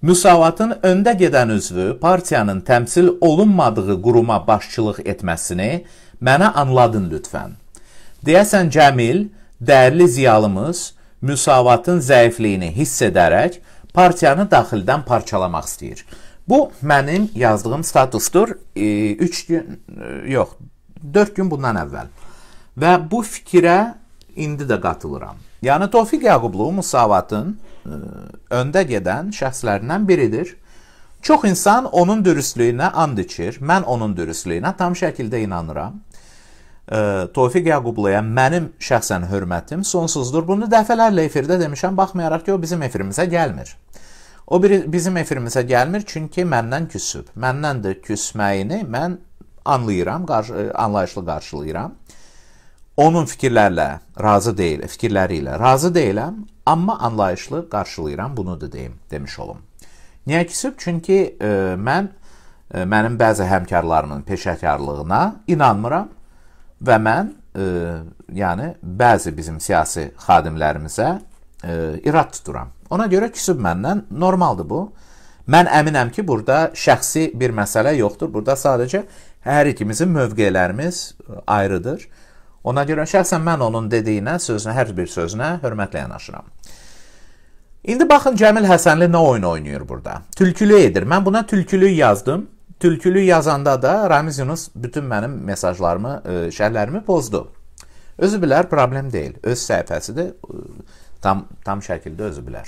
Müsavatın öndə gedən üzvü partiyanın təmsil olunmadığı quruma başçılıq etməsini mənə anladın lütfən. Deyəsən Cəmil, dəyərli ziyalımız, müsavatın zəifliyini hiss edərək partiyanı daxildən parçalamaq istəyir. Bu, mənim yazdığım statusdur üç gün, yox, dörd gün bundan əvvəl. Və bu fikrə indi də qatılıram. Yəni, Tofiq Yaqublu müsavatın öndə gedən şəxslərindən biridir. Çox insan onun dürüstlüyünə and içir. Mən onun dürüstlüyünə tam şəkildə inanıram. Tofiq Yaqubluya mənim şəxsən hörmətim sonsuzdur. Bunu dəfələrlə efirdə demişəm, baxmayaraq ki, o bizim efirimizə gəlmir. O bizim efirimizə gəlmir, çünki məndən küsüb. Məndən də küsməyini mən anlayıram, anlayışlı qarşılayıram. Onun fikirlərlə razı deyil, fikirləri ilə razı deyiləm, amma anlayışlı qarşılayıram, bunu da deyim, demiş olum. Niyə küsüb? Çünki e, mən e, mənim bəzi həmkarlarımın peşəkarlığına inanmıram və mən e, yəni bəzi bizim siyasi xadimlərimizə e, irad tuturam. Ona görə küsüb məndən, normaldır bu. Mən əminəm ki, burada şəxsi bir məsələ yoxdur. Burada sadəcə hər ikimizin mövqelərimiz ayrıdır. Ona görə şəxsən mən onun dediyinə, sözünə, hər bir sözünə hörmətlə yanaşıram. İndi baxın, Cəmil Həsənli nə oyun oynayır burada? Tülkülü edir. Mən buna tülkülü yazdım. Tülkülü yazanda da Ramiz Yunus bütün mənim mesajlarımı, şərhlərimi pozdu. Özü bilər, problem deyil. Öz səhifəsidir. Tam, tam şəkildə özü bilər.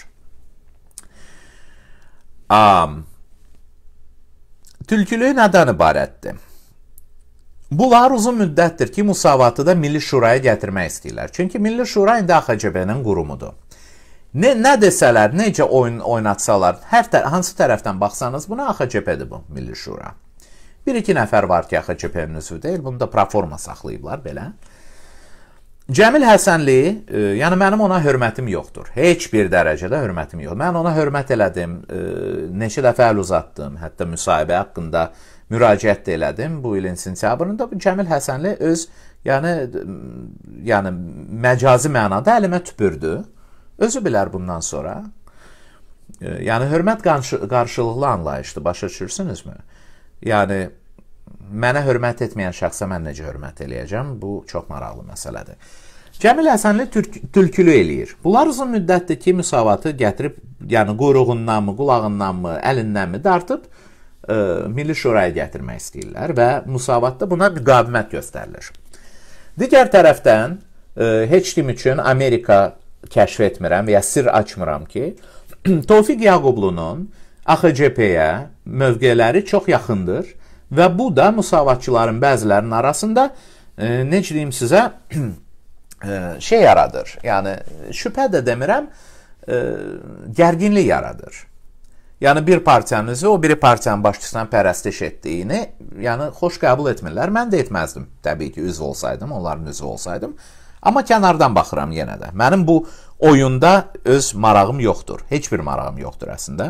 Um, tülkülü nədən ibarətdir? Bunlar uzun müddətdir ki, müsavatı da Milli Şuraya gətirmək istəyirlər. Çünki Milli Şura indi A X C B-nin qurumudur. Nə, nə desələr, necə oyun oynatsalar, hər tər hansı tərəfdən baxsanız, buna A X C B-dir bu Milli Şura. Bir-iki nəfər var ki, A X C B-nin üzvü deyil, bunu da proforma saxlayıblar belə. Cəmil Həsənli, e, yəni mənim ona hörmətim yoxdur. Heç bir dərəcədə hörmətim yoxdur. Mən ona hörmət elədim, e, neçə dəfə əl uzatdım, hətta müsahibə haqqında müraciət də elədim bu ilin sentyabrında. Cəmil Həsənli öz, yəni, yəni məcazi mənada əlimə tüpürdü. Özü bilər bundan sonra. E, yəni, hörmət qarşı, qarşılıqlı anlayışdır, başa düşürsünüzmü? Yəni, mənə hörmət etməyən şəxsə mən necə hörmət eləyəcəm? Bu çox maraqlı məsələdir. Cəmil Həsənli tülkülü eləyir. Bunlar uzun müddətdir ki, müsavatı gətirib, yəni quyruğundanmı, qulağındanmı, əlindən mi dartıb e, Milli Şuraya gətirmək istəyirlər və müsavatda buna müqavimət göstərilir. Digər tərəfdən, e, heç kim üçün Amerika kəşf etmirəm və ya sir açmıram ki, Tofiq Yaqublu'nun A X C B-yə mövqeləri çox yaxındır. Və bu da müsavatçıların bəzilərinin arasında, e, necə deyim sizə, e, şey yaradır. Yəni, şübhə də demirəm, e, gərginlik yaradır. Yəni, bir partiyanın üzvü o biri partiyanın başçısına pərəstiş etdiyini, yəni, xoş qəbul etmirlər. Mən də etməzdim, təbii ki, üzv olsaydım, onların üzvü olsaydım. Amma kənardan baxıram yenə də. Mənim bu oyunda öz marağım yoxdur. Heç bir marağım yoxdur əslində.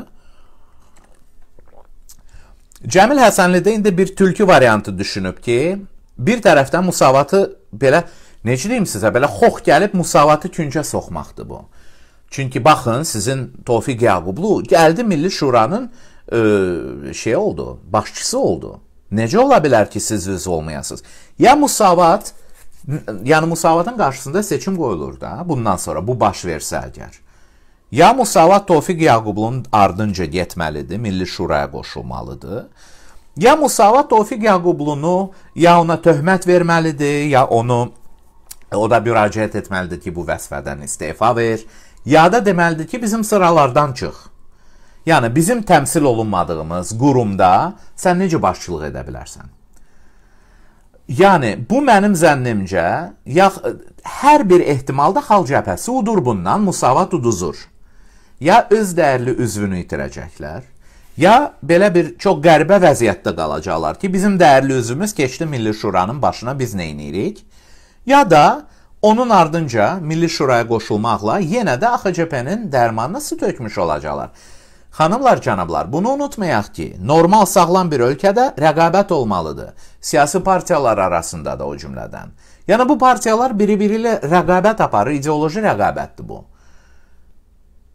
Cəmil Həsənli də indi bir tülkü variantı düşünüb ki, bir tərəfdən müsavatı belə, necə deyim sizə, belə xox gəlib müsavatı küncə soxmaqdır bu. Çünki baxın, sizin Tofiq Yaqublu gəldi Milli Şuranın e, şey oldu, başçısı oldu. Necə ola bilər ki, siz üzv olmayasınız? Ya müsavat, yəni müsavatın qarşısında seçim qoyulur da, bundan sonra bu baş versə əgər. Ya müsavat Tofiq Yaqublu'nun ardınca getməlidir, Milli Şuraya qoşulmalıdır. Ya müsavat Tofiq Yaqublu'nu ya ona töhmət verməlidir, ya onu o da müraciət etməlidir ki, bu vəzifədən istefa ver, ya da deməlidir ki, bizim sıralardan çıx. Yəni, bizim təmsil olunmadığımız qurumda sən necə başçılıq edə bilərsən? Yəni, bu mənim zənnimcə, ya, hər bir ehtimalda xalq cəbhəsi udur bundan, müsavat uduzur. Ya öz dəyərli üzvünü itirəcəklər, ya belə bir çox qəribə vəziyyətdə qalacaqlar ki, bizim dəyərli üzvümüz keçdi Milli Şuranın başına, biz neynirik? Ya da onun ardınca Milli Şuraya qoşulmaqla yenə də A X C B-nin dərmanına su tökmüş olacaqlar. Xanımlar, cənablar, bunu unutmayaq ki, normal sağlam bir ölkədə rəqabət olmalıdır. Siyasi partiyalar arasında da o cümlədən. Yəni, bu partiyalar biri-biri ilə rəqabət aparır, ideoloji rəqabətdir bu.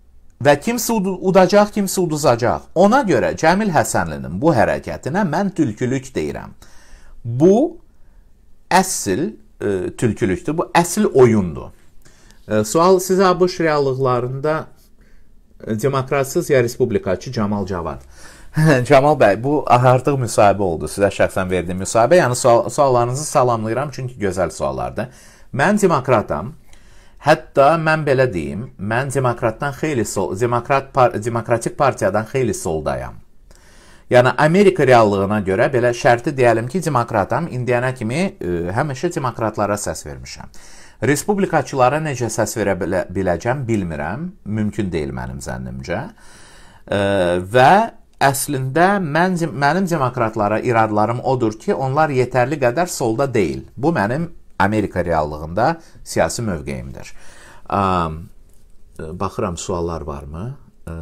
və kimsə udacaq, kimsə uduzacaq. Ona görə Cəmil Həsənlinin bu hərəkətinə mən tülkülük deyirəm. Bu əsl e, tülkülükdür, bu əsl oyundur. E, sual sizə ABŞ reallıqlarında demokratsız ya respublikaçı Camal Cavad. Camal bəy, bu artıq müsahibə oldu. Sizə şəxsən verdiyim müsahibə. Yəni sual, suallarınızı salamlayıram çünki gözəl suallardır. Mən demokratam. Hətta mən belə deyim, mən demokratdan xeyli sol, demokrat par, demokratik partiyadan xeyli soldayam. Yəni Amerika reallığına görə belə şərti deyəlim ki, demokratam, indiyənə kimi e, həmişə demokratlara səs vermişəm. Respublikaçılara necə səs verə bilə, biləcəm, bilmirəm. Mümkün deyil mənim zənnimcə. E, və əslində mən, mənim demokratlara iradlarım odur ki, onlar yetərli qədər solda deyil. Bu mənim Amerika reallığında siyasi mövqeyimdir. Baxıram, suallar varmı?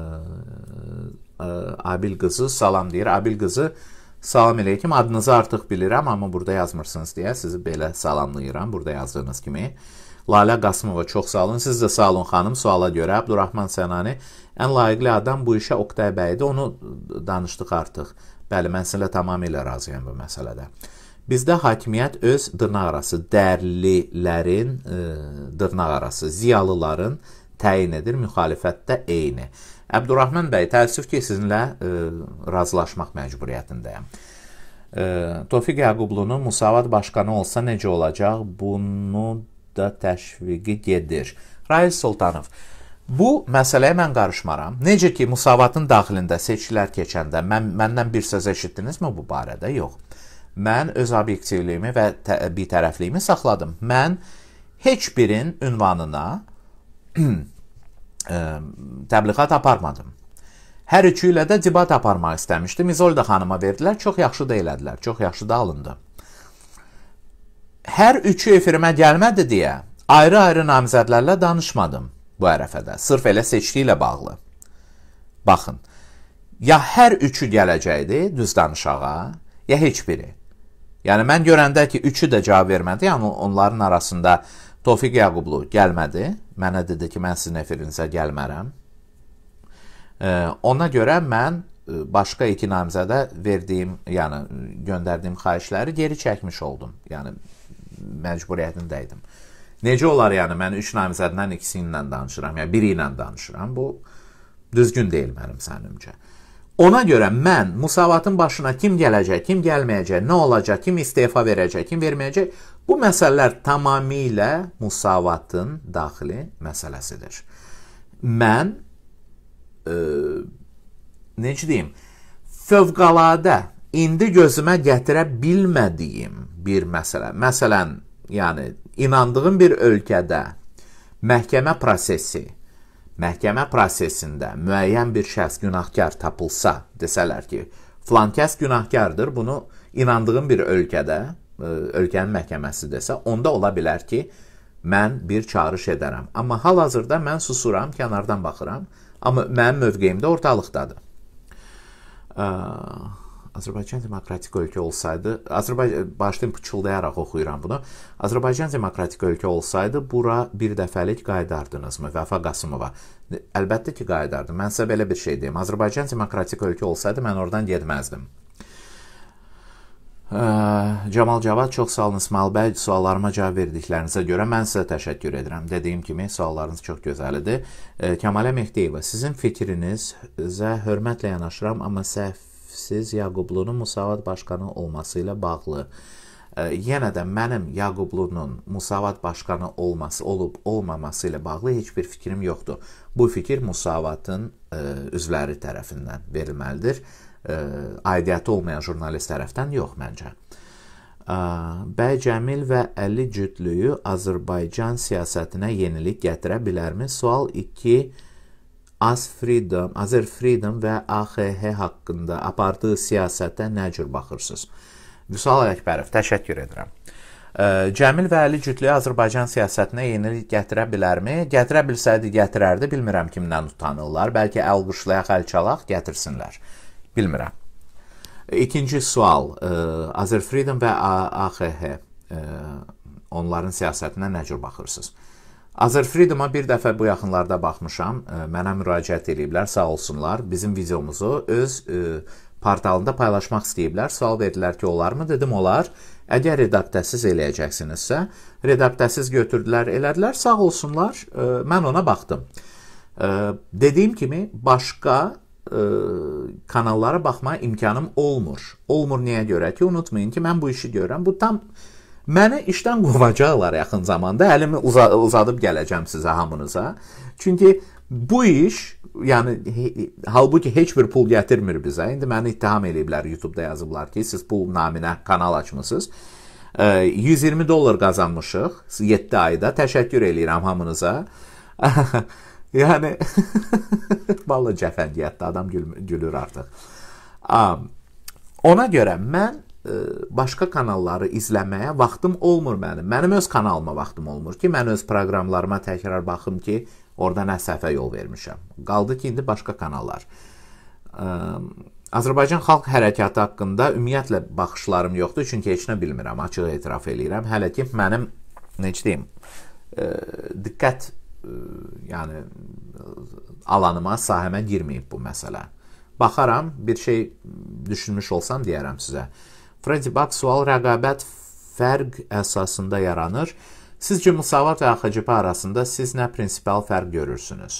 Abil qızı salam deyir. Abil qızı salam eləyəm. Adınızı artıq bilirəm, amma burada yazmırsınız deyə sizi belə salamlayıram. Burada yazdığınız kimi. Lalə Qasımova çox sağ olun. Siz də sağ olun xanım suala görə. Abdurrahman Sənani ən layiqli adam bu işə Oqtay bəydir. Onu danışdıq artıq. Bəli, mən sizinlə tamamilə razıyam bu məsələdə. Bizdə hakimiyyət öz dırnaqarası dərlilərin e, dırnaqarası ziyalıların təyin edir, müxalifətdə eyni. Əbdurrahman bəy, təəssüf ki, sizinlə e, razılaşmaq məcburiyyətindəyəm. E, Tofiq Yaqublu'nun Musavat başqanı olsa necə olacaq? Bunu da təşviqi gedir. Rail Sultanov, bu məsələyə mən qarışmaram. Necə ki, Musavatın daxilində seçkilər keçəndə mən, məndən bir söz eşitdinizmi bu barədə? Yox. Mən öz obyektivliyimi və bitərəfliyimi saxladım. Mən heç birin ünvanına təbliğat aparmadım. Hər üçü ilə də debat aparmaq istəmişdim. İzolda xanıma verdilər. Çox yaxşı da elədilər. Çox yaxşı da alındı. Hər üçü efirimə gəlmədi deyə ayrı-ayrı namizədlərlə danışmadım bu ərəfədə. Sırf elə seçki ilə bağlı. Baxın, ya hər üçü gələcəkdi düz danışağa, ya heç biri. Yəni, mən görəndə ki, üçü də cavab vermədi, yəni onların arasında Tofiq Yaqublu gəlmədi, mənə dedi ki, mən sizin efirinizə gəlmərəm. E, ona görə mən başqa iki namizədə verdiyim, yəni göndərdiyim xahişləri geri çəkmiş oldum. Yəni, məcburiyyətindəydim. Necə olar, yəni, mən üç namizəddən ikisi ilə danışıram, yəni biri ilə danışıram. Bu, düzgün deyil mənim zənnimcə. Ona görə mən Musavatın başına kim gələcək, kim gəlməyəcək, nə olacaq, kim istefa verəcək, kim verməyəcək, bu məsələlər tamamilə Musavatın daxili məsələsidir. Mən, e, necə deyim, fövqəladə, indi gözümə gətirə bilmədiyim bir məsələ, məsələn, yəni, inandığım bir ölkədə məhkəmə prosesi, məhkəmə prosesində müəyyən bir şəxs günahkar tapılsa, desələr ki, filan kəs günahkardır, bunu inandığım bir ölkədə, ölkənin məhkəməsi desə, onda ola bilər ki, mən bir çağırış edərəm. Amma hal-hazırda mən susuram, kənardan baxıram, amma mənim mövqeyim də ortalıqdadır. Azərbaycan demokratik ölkə olsaydı, Azərbaycan, başlayım pıçıldayaraq oxuyuram bunu, Azərbaycan demokratik ölkə olsaydı, bura bir dəfəlik qaydardınızmı? Vəfa Qasımova. Əlbəttə ki, qaydardım. Mən sizə belə bir şey deyim. Azərbaycan demokratik ölkə olsaydı, mən oradan getməzdim. Camal Cavad, çox sağ olun İsmail bəy, suallarıma cavab verdiklərinizə görə mən sizə təşəkkür edirəm. Dediyim kimi, suallarınız çox gözəlidir. Kəmalə Mehdiyeva, sizin fikrinizə hörmətlə yanaşıram, amma səhv siz Yaqublu'nun Musavat başqanı olması ilə bağlı. E, yenə də mənim Yaqublu'nun Musavat başqanı olması, olub olmaması ilə bağlı heç bir fikrim yoxdur. Bu fikir Musavatın e, üzvləri tərəfindən verilməlidir. E, aidiyyəti olmayan jurnalist tərəfdən yox məncə. E, Bəy Cəmil və Əli cütlüyü Azərbaycan siyasətinə yenilik gətirə bilərmi? Sual iki. Azfreedom, Azerfreedom və A X H haqqında apardığı siyasətə nə cür baxırsınız? Vüsal Əkbərov, təşəkkür edirəm. Cəmil və Əli cütlüyü Azərbaycan siyasətinə yenilik gətirə bilərmi? Gətirə bilsəydi, gətirərdi. Bilmirəm kimdən utanırlar. Bəlkə əl qışlayaq, əl çalaq, gətirsinlər. Bilmirəm. İkinci sual. Azerfreedom və A X H onların siyasətinə nə cür baxırsınız? Azerfreedom-a bir dəfə bu yaxınlarda baxmışam, mənə müraciət ediblər, sağ olsunlar. Bizim videomuzu öz portalında paylaşmaq istəyiblər. Sual verdilər ki, olar mı? Dedim, olar. Əgər redaktəsiz eləyəcəksinizsə, redaktəsiz götürdülər, elədilər, sağ olsunlar. Mən ona baxdım. Dediyim kimi, başqa kanallara baxma imkanım olmur. Olmur niyə görə ki, unutmayın ki, mən bu işi görürəm. Bu tam məni işdən qovacaqlar yaxın zamanda. Əlimi uzadıb gələcəm sizə hamınıza. Çünki bu iş, yəni halbuki heç bir pul gətirmir bizə. İndi məni ittiham eləyiblər, YouTube'da yazıblar ki, siz pul naminə kanal açmısınız. yüz iyirmi dollar qazanmışıq yeddi ayda. Təşəkkür eləyirəm hamınıza. Yəni vallahi cəfəngiyyətdə adam gülür artıq. Ona görə mən başqa kanalları izləməyə vaxtım olmur mənim. Mənim öz kanalıma vaxtım olmur ki, mən öz proqramlarıma təkrar baxım ki, orada nə səhvə yol vermişəm. Qaldı ki, indi başqa kanallar. Azərbaycan Xalq Hərəkatı haqqında ümumiyyətlə baxışlarım yoxdur, çünki heç nə bilmirəm, açıq etiraf eləyirəm. Hələ ki, mənim, necə deyim, diqqət yəni alanıma, sahəmə girməyib bu məsələ. Baxaram, bir şey düşünmüş olsam deyərəm sizə. Freddy Buck sual, rəqabət fərq əsasında yaranır. Sizcə Musavat və A X C P arasında siz nə prinsipal fərq görürsünüz?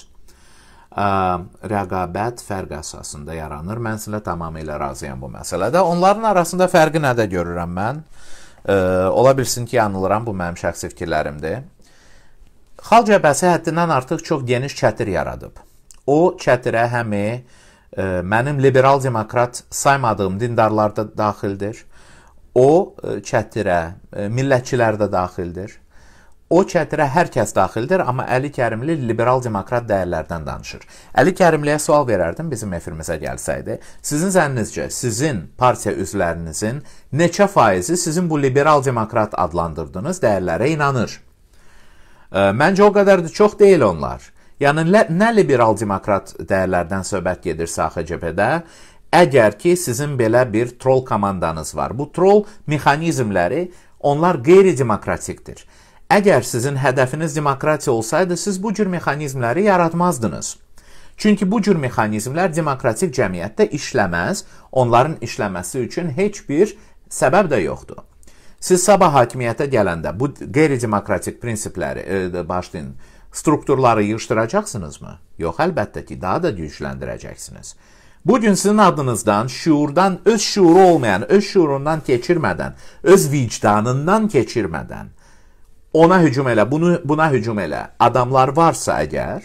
Rəqabət fərq əsasında yaranır. Mən sizlə tamamilə razıyam bu məsələdə. Onların arasında fərqi nədə görürəm mən? Ola bilsin ki, yanılıram, bu mənim şəxsi fikirlərimdir. Xalq cəbhəsi həddindən artıq çox geniş çətir yaradıb. O çətirə həmi mənim liberal demokrat saymadığım dindarlar da daxildir. O çətirə millətçilər də daxildir. O çətirə hər kəs daxildir, amma Əli Kərimli liberal demokrat dəyərlərdən danışır. Əli Kərimliyə sual verərdim bizim efirimizə gəlsəydi. Sizin zənninizcə, sizin partiya üzvlərinizin neçə faizi sizin bu liberal demokrat adlandırdığınız dəyərlərə inanır? Məncə o qədər də çox deyil onlar. Yəni, nə liberal demokrat dəyərlərdən söhbət gedirsə A X C P-də, əgər ki, sizin belə bir troll komandanız var. Bu troll mexanizmləri, onlar qeyri-demokratikdir. Əgər sizin hədəfiniz demokratiya olsaydı, siz bu cür mexanizmləri yaratmazdınız. Çünki bu cür mexanizmlər demokratik cəmiyyətdə işləməz, onların işləməsi üçün heç bir səbəb də yoxdur. Siz sabah hakimiyyətə gələndə bu qeyri-demokratik prinsipləri, başlayın, strukturları yığışdıracaqsınızmı? Yox, əlbəttə ki, daha da gücləndirəcəksiniz. Bugün sizin adınızdan, şuurdan, öz şuuru olmayan, öz şuurundan keçirmədən, öz vicdanından keçirmədən ona hücum elə, bunu, buna hücum elə adamlar varsa əgər,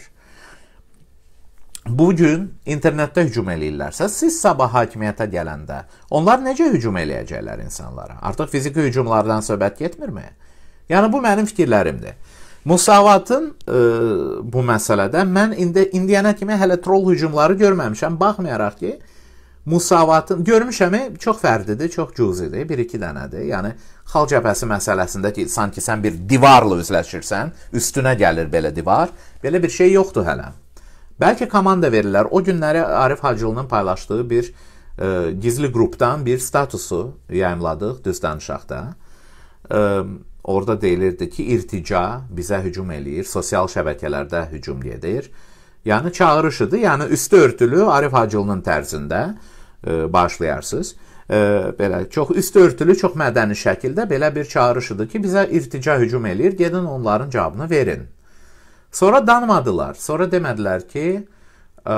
bugün internetdə hücum eləyirlərsə, siz sabah hakimiyyətə gələndə onlar necə hücum eləyəcəklər insanlara? Artıq fiziki hücumlardan söhbət getmirmi? Yəni, bu mənim fikirlərimdir. Musavatın e, bu məsələdə mən indi, indiyənə kimi hələ troll hücumları görməmişəm. Baxmayaraq ki, Musavatın, görmüşəm, çox fərdidir, çox cüzidir, bir-iki dənədir. Yəni, xalq cəbhəsi məsələsində ki, sanki sən bir divarla üzləşirsən, üstünə gəlir belə divar, belə bir şey yoxdur hələ. Bəlkə komanda verirlər. O günləri Arif Hacılının paylaşdığı bir e, gizli qrupdan bir statusu yayımladıq düz danışaqda. E, orada deyilirdi ki, irtica bizə hücum eləyir, sosial şəbəkələrdə hücum edir. Yəni, çağırışıdır, yəni üstü örtülü Arif Hacılının tərzində e, başlayarsınız. E, belə çox üstü örtülü, çox mədəni şəkildə belə bir çağırışıdır ki, bizə irtica hücum eləyir, gedin onların cavabını verin. Sonra danmadılar. Sonra demədilər ki, ə,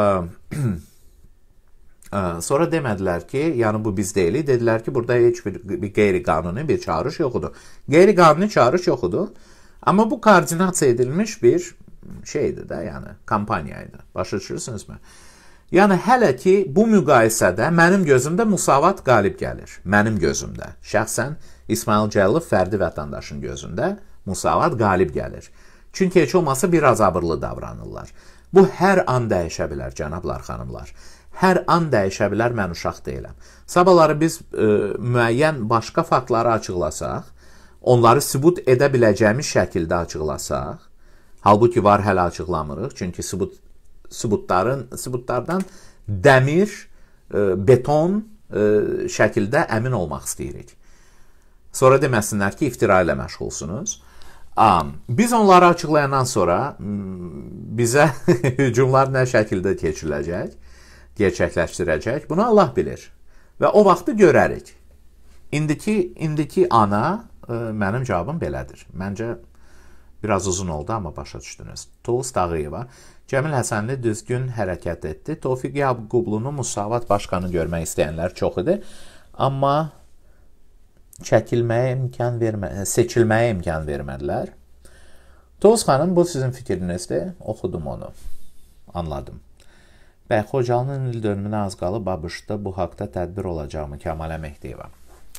ə, sonra demədilər ki, yəni bu biz deyilik. Dedilər ki, burada heç bir, bir qeyri-qanuni bir çağırış yoxudur. Qeyri-qanuni çağırış yoxudur. Amma bu koordinasiya edilmiş bir şeydir də, yəni kampaniyaydı. Başa düşürsünüzmü? Yəni hələ ki, bu müqayisədə mənim gözümdə Musavat qalib gəlir. Mənim gözümdə. Şəxsən İsmail Cəlilov fərdi vətəndaşın gözündə Musavat qalib gəlir. Çünki heç olmasa biraz abırlı davranırlar. Bu hər an dəyişə bilər, cənablar, xanımlar. Hər an dəyişə bilər, mən uşaq deyiləm. Sabahları biz e, müəyyən başqa faktları açıqlasaq, onları sübut edə biləcəyimiz şəkildə açıqlasaq, halbuki var hələ açıqlamırıq, çünki sübut, sübutların, sübutlardan dəmir, e, beton e, şəkildə əmin olmaq istəyirik. Sonra deməsinlər ki, iftira ilə məşğulsunuz. Biz onları açıqlayandan sonra bizə hücumlar nə şəkildə keçiriləcək, gerçəkləşdirəcək, bunu Allah bilir. Və o vaxtı görərik. İndiki, indiki ana mənim cavabım belədir. Məncə biraz uzun oldu, amma başa düşdünüz. Tovuz Tağıyeva, Cəmil Həsənli düzgün hərəkət etdi. Tofiq Yaqublu'nu Musavat başqanı görmək istəyənlər çox idi. Amma çəkilməyə imkan vermə, seçilməyə imkan vermədilər. Tovuz xanım, bu sizin fikrinizdir. Oxudum onu. Anladım. Bəy, Xocalının il dönümünə az qalıb ABŞ-da bu haqda tədbir olacaqmı? Kəmalə Mehdiyeva.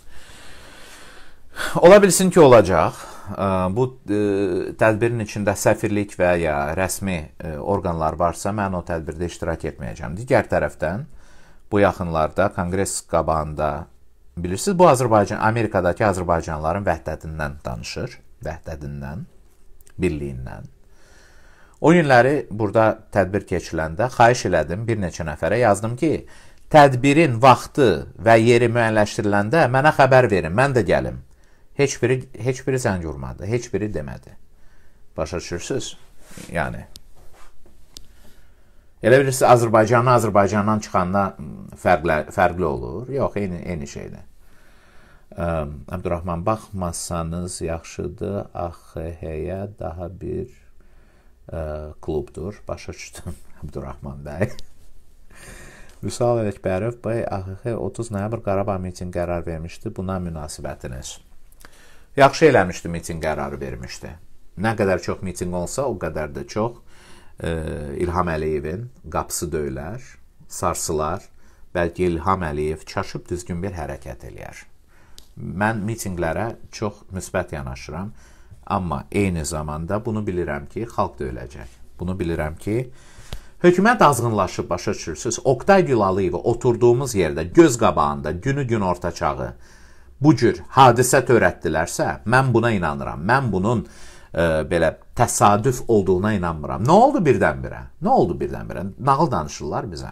Ola bilsin ki, olacaq. Bu tədbirin içində səfirlik və ya rəsmi orqanlar varsa, mən o tədbirdə iştirak etməyəcəm. Digər tərəfdən, bu yaxınlarda Konqres qabağında bilirsiniz, bu Azərbaycan, Amerikadakı Azərbaycanlıların vəhdətindən danışır, vəhdətindən, birliyindən. O günləri burada tədbir keçiləndə xahiş elədim, bir neçə nəfərə yazdım ki, tədbirin vaxtı və yeri müəyyənləşdiriləndə mənə xəbər verin, mən də gəlim. Heç biri, heç biri zəng vurmadı, heç biri demədi. Başa düşürsünüz? Yəni, elə bilirsiniz, Azərbaycanı Azərbaycandan çıxanda fərqli, fərqli olur. Yox, eyni, eyni şeydir. Əbdurrahman, baxmasanız yaxşıdır, A X H-yə daha bir ə, klubdur. Başa düşdüm, Əbdurrahman bəy. Vüsal Ələkbərov bəy, A X H otuz noyabr Qarabağ miting qərar vermişdi. Buna münasibətiniz. Yaxşı eləmişdi, miting qərarı vermişdi. Nə qədər çox miting olsa, o qədər də çox ə, İlham Əliyevin qapısı döyülər, sarsılar. Bəlkə İlham Əliyev çaşıb düzgün bir hərəkət eləyər. Mən mitinglərə çox müsbət yanaşıram, amma eyni zamanda bunu bilirəm ki, xalq döyüləcək. Bunu bilirəm ki, hökumət azğınlaşıb, başa düşürsünüz. Oqtay Gülalıyevi oturduğumuz yerdə, göz qabağında, günü gün orta çağı bu cür hadisə törətdilərsə, mən buna inanıram. Mən bunun e, belə təsadüf olduğuna inanmıram. Nə oldu birdən-birə? Nə oldu birdən-birə? Nağıl danışırlar bizə.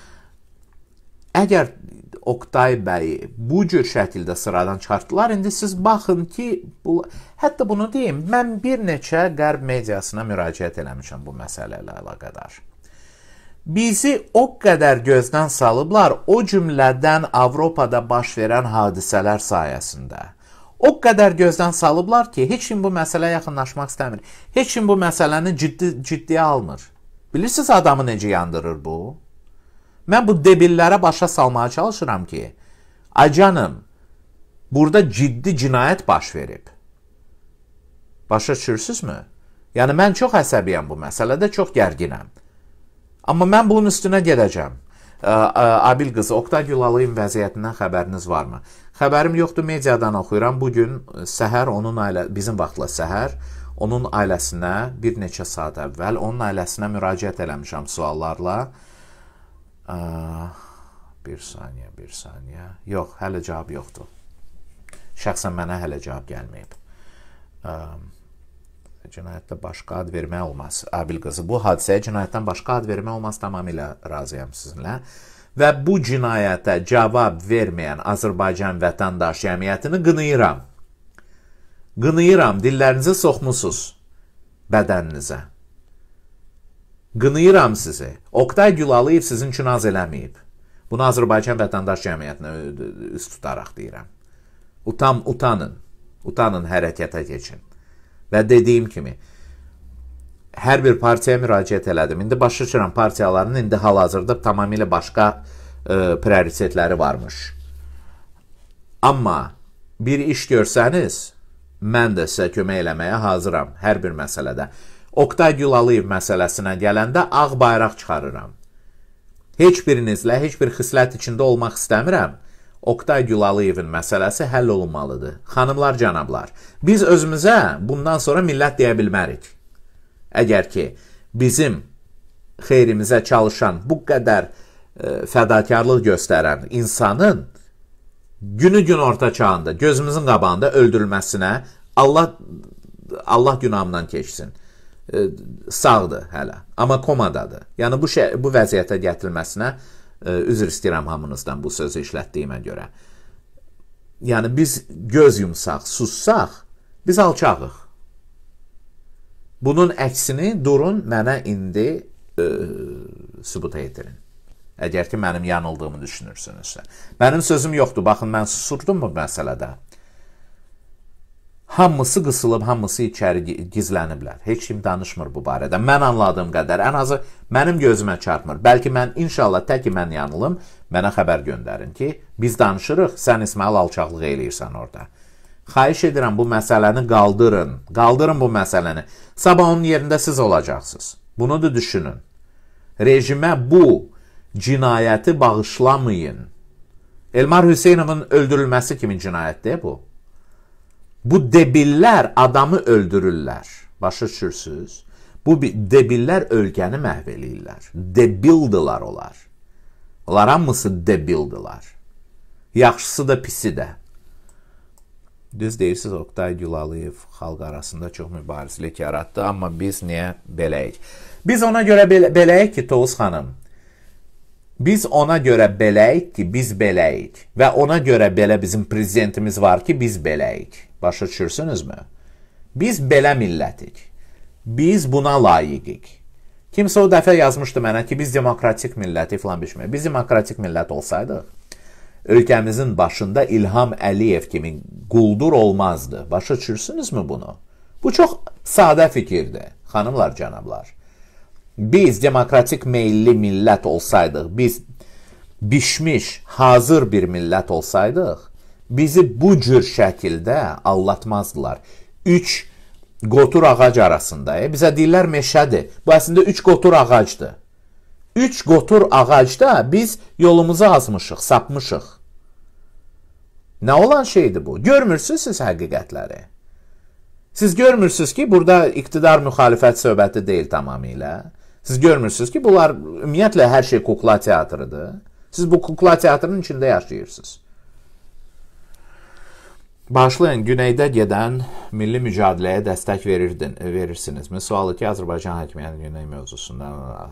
Əgər Oqtay bəyi bu cür şəkildə sıradan çıxartdılar, indi siz baxın ki, bu, hətta bunu deyim, mən bir neçə qərb mediasına müraciət eləmişəm bu məsələ ilə əlaqədar. Bizi o qədər gözdən salıblar, o cümlədən Avropada baş verən hadisələr sayəsində. O qədər gözdən salıblar ki, heç kim bu məsələyə yaxınlaşmaq istəmir. Heç kim bu məsələni ciddi, ciddiyə almır. Bilirsiniz adamı necə yandırır bu? Mən bu debillərə başa salmaya çalışıram ki, ay canım, burada ciddi cinayət baş verib. Başa düşürsünüzmü? Yəni, mən çox əsəbiyəm bu məsələdə, çox gərginəm. Amma mən bunun üstünə gedəcəm. Abil qızı, Oqtay Gülalıyevin vəziyyətindən xəbəriniz varmı? Xəbərim yoxdur, mediadan oxuyuram. Bugün səhər onun ailə, bizim vaxtla səhər, onun ailəsinə bir neçə saat əvvəl, onun ailəsinə müraciət eləmişəm suallarla. Bir saniyə, bir saniyə. Yox, hələ cavab yoxdur. Şəxsən mənə hələ cavab gəlməyib. Cinayətdə başqa ad vermək olmaz. Abil qızı, bu hadisəyə cinayətdən başqa ad vermək olmaz, tamamilə razıyam sizinlə. Və bu cinayətə cavab verməyən Azərbaycan vətəndaş cəmiyyətini qınayıram. Qınayıram, dillərinizi soxmusunuz bədəninizə. Qınayıram sizi. Oqtay Gülalıyev sizin üçün az eləməyib. Bunu Azərbaycan vətəndaş cəmiyyətinə üst tutaraq deyirəm. Utan, utanın. Utanın, hərəkətə keçin. Və dediyim kimi, hər bir partiyaya müraciət elədim. İndi başa düşürəm, partiyaların indi hal-hazırda tamamilə başqa e, prioritetləri varmış. Amma bir iş görsəniz, mən də sizə kömək eləməyə hazıram hər bir məsələdə. Oqtay Gülalıyev məsələsinə gələndə ağ bayraq çıxarıram. Heç birinizlə, heç bir xislət içində olmaq istəmirəm. Oqtay Gülalıyevin məsələsi həll olunmalıdır. Xanımlar, cənablar, biz özümüzə bundan sonra millət deyə bilmərik. Əgər ki, bizim xeyrimizə çalışan, bu qədər e, fədakarlıq göstərən insanın günü gün orta çağında, gözümüzün qabağında öldürülməsinə Allah, Allah günahından keçsin. E, sağdır hələ, amma komadadır. Yəni bu, şey, bu vəziyyətə gətirilməsinə üzr istəyirəm hamınızdan bu sözü işlətdiyimə görə. Yəni, biz göz yumsaq, sussaq, biz alçağıq. Bunun əksini durun mənə indi e, sübut etirin. Əgər ki, mənim yanıldığımı düşünürsünüzsə. Mənim sözüm yoxdur. Baxın, mən susurdum bu məsələdə. Hamısı qısılıb, hamısı içəri gizləniblər. Heç kim danışmır bu barədə. Mən anladığım qədər, ən azı mənim gözümə çarpmır. Bəlkə mən, inşallah, tək ki mən yanılım, mənə xəbər göndərin ki, biz danışırıq, sən İsmail alçaqlıq eləyirsən orada. Xahiş edirəm, bu məsələni qaldırın. Qaldırın bu məsələni. Sabah onun yerində siz olacaqsınız. Bunu da düşünün. Rejimə bu cinayəti bağışlamayın. Elmar Hüseynovun öldürülməsi kimi cinayətdir bu. Bu debillər adamı öldürürlər. Başa düşürsünüz? Bu debillər ölkəni məhv eləyirlər. Debildirlər onlar. Onlar hamısı debildirlər. Yaxşısı da pisi də. Düz deyirsiniz, Oktay Gülalıyev xalq arasında çox mübarizlik yaratdı, amma biz niyə beləyik? Biz ona görə belə, beləyik ki, Toğuz xanım, biz ona görə beləyik ki, biz beləyik və ona görə belə bizim prezidentimiz var ki, biz beləyik. Başa düşürsünüzmü? Biz belə millətik. Biz buna layiqik. Kimsə o dəfə yazmışdı mənə ki, biz demokratik milləti falan biçmək. Biz demokratik millət olsaydıq, ölkəmizin başında İlham Əliyev kimi quldur olmazdı. Başa düşürsünüzmü bunu? Bu çox sadə fikirdir, xanımlar, cənablar. Biz demokratik meyilli millət olsaydıq, biz bişmiş, hazır bir millət olsaydıq, bizi bu cür şəkildə allatmazdılar. Üç qotur ağac arasında, e, bizə deyirlər meşədir. Bu əslində üç qotur ağacdır. Üç qotur ağacda biz yolumuzu azmışıq, sapmışıq. Nə olan şeydir bu? Görmürsünüz siz həqiqətləri. Siz görmürsünüz ki, burada iqtidar müxalifət söhbəti deyil tamamilə. Siz görmürsünüz ki, bunlar ümumiyyətlə hər şey kukla teatrıdır. Siz bu kukla teatrının içində yaşayırsınız. Başlayın, güneydə gedən milli mücadiləyə dəstək verirdin, verirsinizmi? Sualı ki, Azərbaycan hakimiyyətinin güney mövzusunda.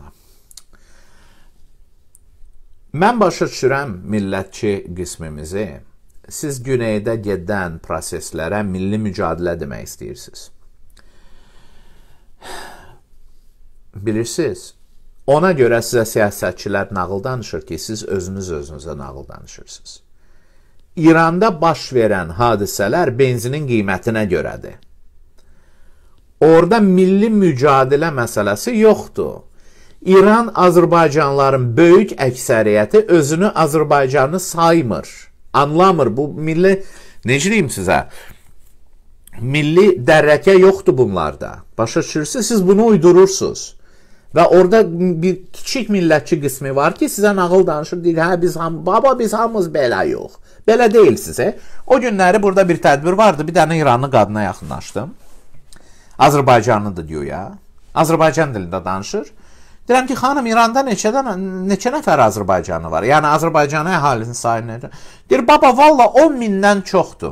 Mən başa düşürəm millətçi qismimizi. Siz güneydə gedən proseslərə milli mücadilə demək istəyirsiniz. Bilirsiniz, ona görə sizə siyasətçilər nağıl danışır ki, siz özünüz özünüzə nağıl danışırsınız. İranda baş verən hadisələr benzinin qiymətinə görədir. Orada milli mücadilə məsələsi yoxdur. İran Azərbaycanlıların böyük əksəriyyəti özünü Azərbaycanlı saymır, anlamır. Bu milli, necə deyim sizə, milli dərrəkə yoxdur bunlarda. Başa düşürsünüz, siz bunu uydurursunuz. Və orada bir kiçik millətçi qismi var ki, sizə nağıl danışır, deyir, hə, biz ham, baba, biz hamımız belə yox. Belə deyil sizə. O günləri burada bir tədbir vardı, bir dənə İranlı qadına yaxınlaşdım. Azərbaycanlıdır diyor ya. Azərbaycan dilində danışır. Deyirəm ki, xanım, İranda neçədən, neçə nəfər Azərbaycanlı var? Yəni, Azərbaycanı əhalisinin sayı nədir? Deyir, baba, valla on mindən çoxdur.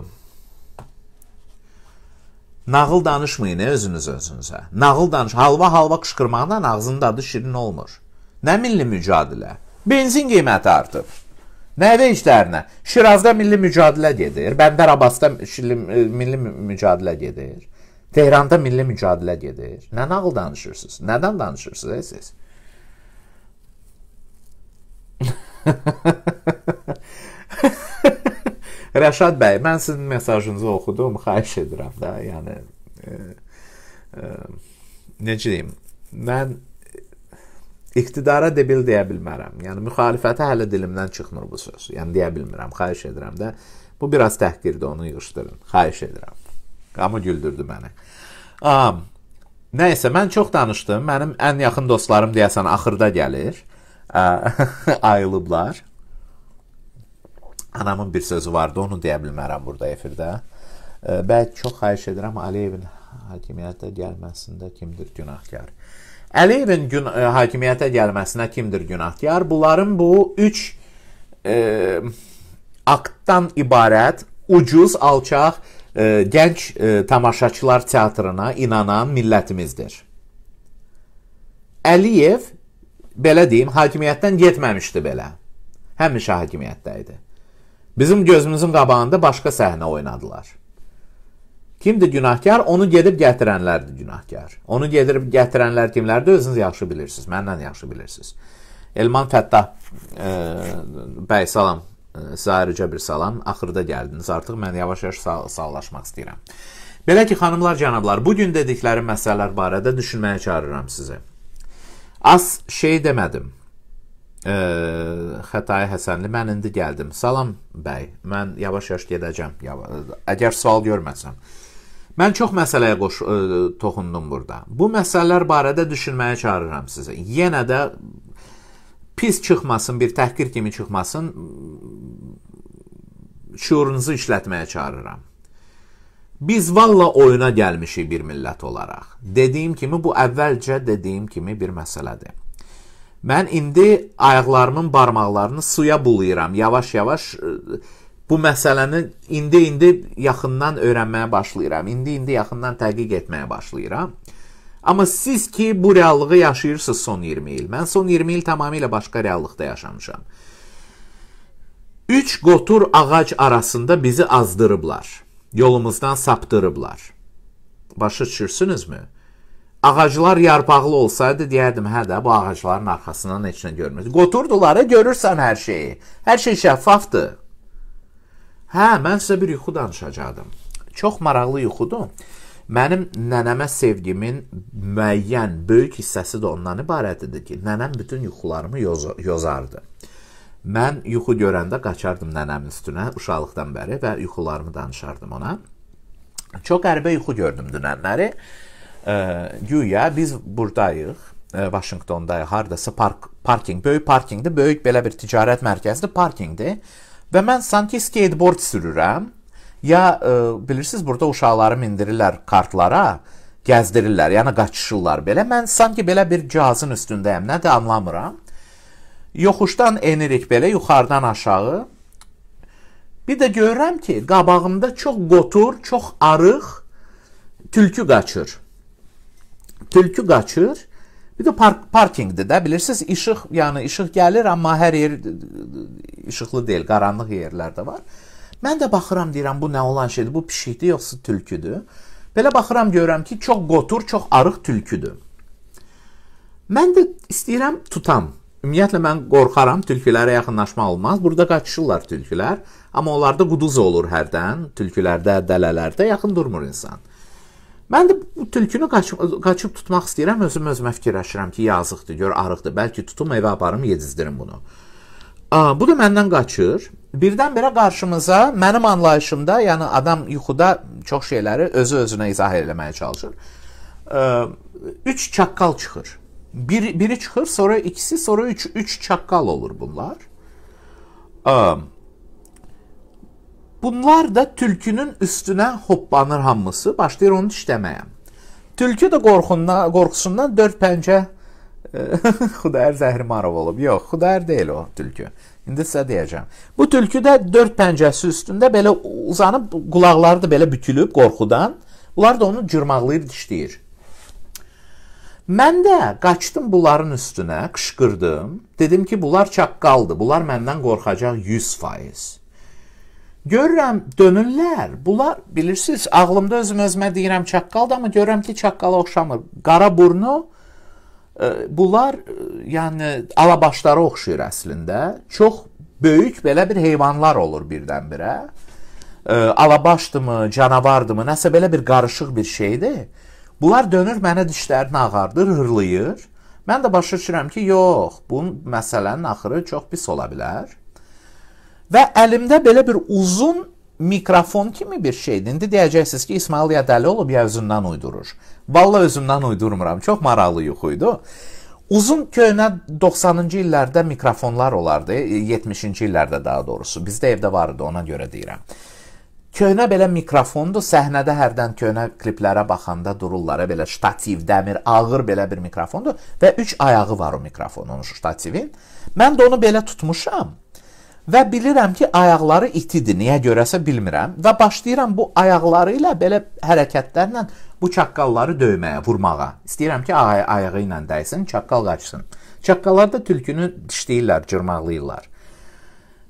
Nağıl danışmayın özünüz özünüzə. Nağıl danış, halva-halva qışqırmaqdan ağzının dadı şirin olmur. Nə milli mücadilə? Benzin qiyməti artıb. Nə veclərinə? Şirazda milli mücadilə gedir. Bəndər Abbasda milli mücadilə gedir. Tehranda milli mücadilə gedir. Nə nağıl danışırsınız? Nədən danışırsınız siz? Rəşad bəy, mən sizin mesajınızı oxudum, xahiş edirəm də, yəni, e, e, necə deyim, mən iqtidara debil deyə bilmərəm, yəni, müxalifətə hələ dilimdən çıxmır bu söz, yəni, deyə bilmirəm, xahiş edirəm də, bu biraz təhqirdir, onu yığışdırın, xahiş edirəm, amma güldürdü məni. Am, nəysə, mən çox danışdım, mənim ən yaxın dostlarım deyəsən axırda gəlir, ayılıblar. Anamın bir sözü vardı, onu deyə bilmərəm burada efirdə. Bəlkə çox xahiş edirəm, Əliyevin hakimiyyətə gəlməsində kimdir günahkar? Əliyevin gün, e, hakimiyyətə gəlməsinə kimdir günahkar? Bunların bu üç e, aktdan ibarət, ucuz, alçaq, e, gənc e, tamaşaçılar teatrına inanan millətimizdir. Əliyev, belə deyim, hakimiyyətdən getməmişdi belə. Həmişə hakimiyyətdə idi. Bizim gözümüzün qabağında başqa səhnə oynadılar. Kimdir günahkar? Onu gedib gətirənlərdir günahkar. Onu gedib gətirənlər kimlərdir? Özünüz yaxşı bilirsiniz, məndən yaxşı bilirsiniz. Elman Fəttah e, bəy salam, sizə ayrıca bir salam. Axırda gəldiniz, artıq mən yavaş-yavaş sağ sağlaşmaq istəyirəm. Belə ki, xanımlar, cənablar, bugün dedikləri məsələlər barədə düşünməyə çağırıram sizi. Az şey demədim. E, Xətai Həsənli, mən indi gəldim. Salam bəy, mən yavaş-yavaş gedəcəm. Əgər sual görməsəm. Mən çox məsələyə qoş, ə, toxundum burada. Bu məsələlər barədə düşünməyə çağırıram sizi. Yenə də pis çıxmasın, bir təhqir kimi çıxmasın, şuurunuzu işlətməyə çağırıram. Biz valla oyuna gəlmişik bir millət olaraq. Dediyim kimi, bu əvvəlcə dediyim kimi bir məsələdir. Mən indi ayaqlarımın barmaqlarını suya bulayıram, yavaş-yavaş bu məsələni indi-indi yaxından öyrənməyə başlayıram, indi-indi yaxından tədqiq etməyə başlayıram. Amma siz ki, bu reallığı yaşayırsınız son iyirmi il. Mən son iyirmi il tamamilə başqa reallıqda yaşamışam. Üç qotur ağac arasında bizi azdırıblar, yolumuzdan saptırıblar. Başa düşürsünüzmü? Ağaclar yarpaqlı olsaydı, deyərdim, hə də, bu ağacların arxasından heç nə görmür. Qoturdular, görürsən hər şeyi. Hər şey şəffafdır. Hə, mən sizə bir yuxu danışacaqdım. Çox maraqlı yuxudur. Mənim nənəmə sevgimin müəyyən, böyük hissəsi də ondan ibarət idi ki, nənəm bütün yuxularımı yoz yozardı. Mən yuxu görəndə qaçardım nənəmin üstünə, uşaqlıqdan bəri və yuxularımı danışardım ona. Çox qəribə yuxu gördüm dünənləri. Güya biz buradayıq, Vaşinqtondayıq, haradasa park, parking, böyük parkingdir, böyük belə bir ticarət mərkəzidir, parkingdir və mən sanki skateboard sürürəm, ya e, bilirsiniz, burada uşaqları mindirirlər kartlara, gəzdirirlər, yəni qaçışırlar belə, mən sanki belə bir cihazın üstündəyəm, nədir anlamıram, yoxuşdan enirik belə, yuxarıdan aşağı, bir də görürəm ki, qabağımda çox qotur, çox arıq tülkü qaçır. Tülkü qaçır, bir də park, parkingdir də, bilirsiniz, işıq, yəni işıq gəlir, amma hər yer işıqlı deyil, qaranlıq yerlər də var. Mən də baxıram, deyirəm, bu nə olan şeydir, bu pişikdir, yoxsa tülküdür. Belə baxıram, görürəm ki, çox qotur, çox arıq tülküdür. Mən də istəyirəm tutam. Ümumiyyətlə, mən qorxaram, tülkülərə yaxınlaşma olmaz. Burada qaçışırlar tülkülər, amma onlarda quduz olur hərdən, tülkülərdə, dələlərdə yaxın durmur insan. Mən də bu tülkünü qaçıb, qaçıb tutmaq istəyirəm, özüm özümə fikirləşirəm ki, yazıqdır, gör, arıqdır, bəlkə tutum, evə aparım, yedizdirim bunu. Aa, bu da məndən qaçır. Birdən-birə qarşımıza, mənim anlayışımda, yəni adam yuxuda çox şeyləri özü-özünə izah eləməyə çalışır. Ee, üç çaqqal çıxır. Bir, biri çıxır, sonra ikisi, sonra üç, üç çaqqal olur bunlar. Ee, bunlar da tülkünün üstünə hoppanır hamısı, başlayır onu işləməyə. Tülkü də qorxundan, qorxusundan dörd pəncə Xudayar Zəhrimarov olub. Yox, Xudayar deyil o tülkü. İndi sizə deyəcəm. Bu tülkü də dörd pəncəsi üstündə belə uzanıb, qulaqları da belə bükülüb qorxudan. Bunlar da onu cırmaqlayır, dişləyir. Mən də qaçdım bunların üstünə, qışqırdım. Dedim ki, bunlar çaqqaldır. Bunlar məndən qorxacaq yüz faiz. Görürəm, dönürlər. Bunlar, bilirsiniz, ağlımda özüm özümə deyirəm çaqqaldır, amma görürəm ki, çaqqala oxşamır. Qara burnu, bunlar, yəni, alabaşlara oxşuyur əslində. Çox böyük belə bir heyvanlar olur birdən-birə. Alabaşdımı, canavardımı, nəsə belə bir qarışıq bir şeydir. Bunlar dönür, mənə dişlərini ağardır, hırlayır. Mən də başa düşürəm ki, yox, bu məsələnin axırı çox pis ola bilər. Və əlimdə belə bir uzun mikrofon kimi bir şeydir. İndi deyəcəksiniz ki, İsmail ya dəli olub, ya özündən uydurur. Vallahi özümdən uydurmuram. Çox maraqlı yuxuydu. Uzun köhnə doxsanıncı illərdə mikrofonlar olardı, yetmişinci illərdə daha doğrusu. Bizdə evdə vardı, ona görə deyirəm. Köhnə belə mikrofondur, səhnədə hərdən köhnə kliplərə baxanda dururlar, belə ştativ, dəmir, ağır belə bir mikrofondur və üç ayağı var o mikrofonun, ştativin. Mən də onu belə tutmuşam. Və bilirəm ki, ayaqları itidir, niyə görəsə bilmirəm. Və başlayıram bu ayaqları ilə, belə hərəkətlərlə bu çaqqalları döyməyə, vurmağa. İstəyirəm ki, ay ayağı ilə dəysin, çaqqal qaçsın. Çaqqallar da tülkünü dişləyirlər, cırmaqlayırlar.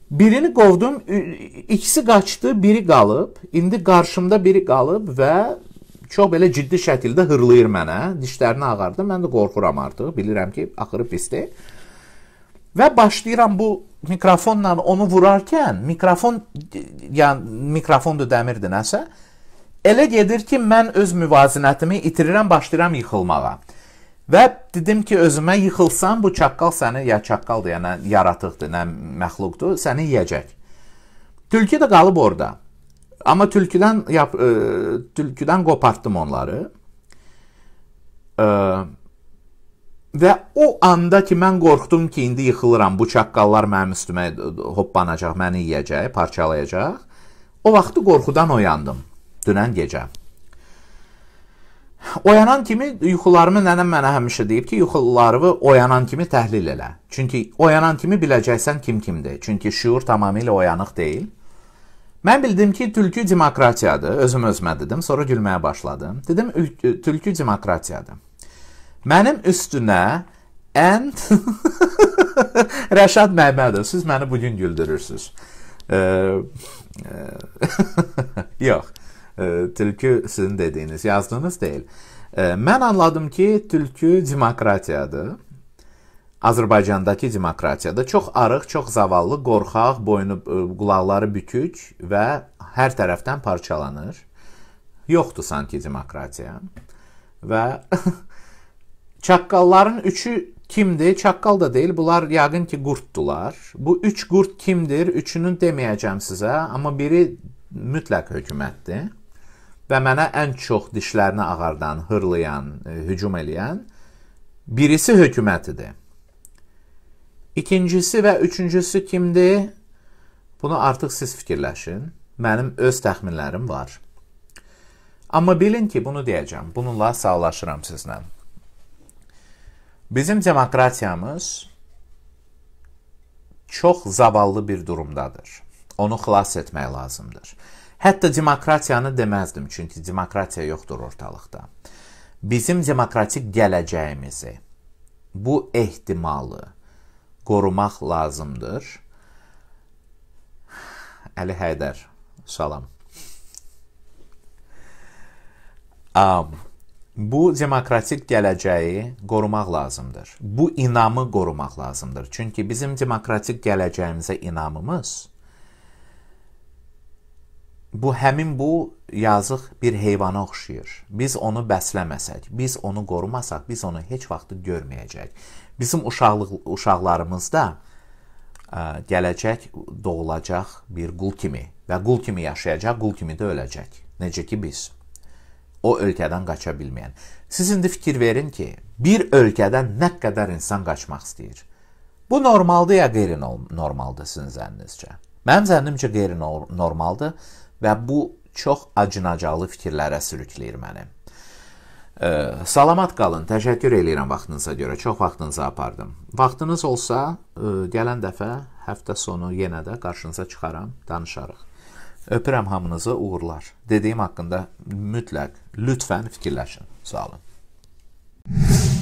Birini qovdum, ikisi qaçdı, biri qalıb. İndi qarşımda biri qalıb və çox belə ciddi şəkildə hırlayır mənə. Dişlərini ağardı. Mən də qorxuram artıq. Bilirəm ki, axırı pisdir. Və başlayıram bu mikrofonla onu vurarkən, mikrofon, yəni mikrofondur, dəmirdir nəsə. Elə gedir ki, mən öz müvazinətimi itirirəm, başlayıram yıxılmağa. Və dedim ki, özümə yıxılsam, bu çaqqal səni, ya çaqqaldır, yəni yaratıqdır, nə məxluqdur, səni yiyəcək. Tülkü də qalıb orada. Amma tülküdən, yap, ə, tülküdən qopartdım onları. Ə, və o anda ki, mən qorxdum ki, indi yıxılıram, bu çaqqallar mənim üstümə hoppanacaq, məni yiyəcək, parçalayacaq. O vaxtı qorxudan oyandım, dünən gecə. Oyanan kimi yuxularımı nənəm mənə həmişə deyib ki, yuxularımı oyanan kimi təhlil elə. Çünki oyanan kimi biləcəksən kim kimdir. Çünki şuur tamamilə oyanıq deyil. Mən bildim ki, tülkü demokratiyadır. Özüm özümə dedim. Sonra gülməyə başladım. Dedim, tülkü demokratiyadır. Mənim üstünə ən... Rəşad Məmmədov, siz məni bugün güldürürsünüz. Ee, yox. Tülkü sizin dediyiniz, yazdığınız deyil. Mən anladım ki, tülkü demokratiyadır. Azərbaycandakı demokratiyadır. Çox arıq, çox zavallı, qorxaq, boynu, qulaqları bükük və hər tərəfdən parçalanır. Yoxdur sanki demokratiya. Və çaqqalların üçü kimdir? Çaqqal da deyil, bunlar yəqin ki, qurtdular. Bu üç qurt kimdir? Üçünün deməyəcəm sizə, amma biri mütləq hökumətdir. Və mənə ən çox dişlərini ağardan, hırlayan, hücum eləyən birisi hökumətidir. İkincisi və üçüncüsü kimdir? Bunu artıq siz fikirləşin. Mənim öz təxminlərim var. Amma bilin ki, bunu deyəcəm. Bununla sağlaşıram sizlə. Bizim demokratiyamız çox zavallı bir durumdadır. Onu xilas etmək lazımdır. Hətta demokratiyanı deməzdim, çünki demokratiya yoxdur ortalıqda. Bizim demokratik gələcəyimizi, bu ehtimalı qorumaq lazımdır. Əli Həydər, salam. Um, bu demokratik gələcəyi qorumaq lazımdır. Bu inamı qorumaq lazımdır. Çünki bizim demokratik gələcəyimizə inamımız bu həmin bu yazıq bir heyvana oxşayır. Biz onu bəsləməsək, biz onu qorumasaq, biz onu heç vaxt görməyəcək. Bizim uşaqlıq, uşaqlarımızda ə, gələcək doğulacaq bir qul kimi və qul kimi yaşayacaq, qul kimi də öləcək. Necə ki biz. O ölkədən qaça bilməyən. Siz indi fikir verin ki, bir ölkədən nə qədər insan qaçmaq istəyir. Bu normaldır ya qeyri-normaldır sizin zənninizcə? Mənim zənnimcə qeyri-normaldır və bu çox acınacaqlı fikirlərə sürükləyir məni. Ee, salamat qalın, təşəkkür edirəm vaxtınıza görə, çox vaxtınızı apardım. Vaxtınız olsa, e, gələn dəfə həftə sonu yenə də qarşınıza çıxaram, danışarıq. Öpürəm hamınızı, uğurlar. Dediyim haqqında mütləq, lütfən fikirləşin. Sağ olun.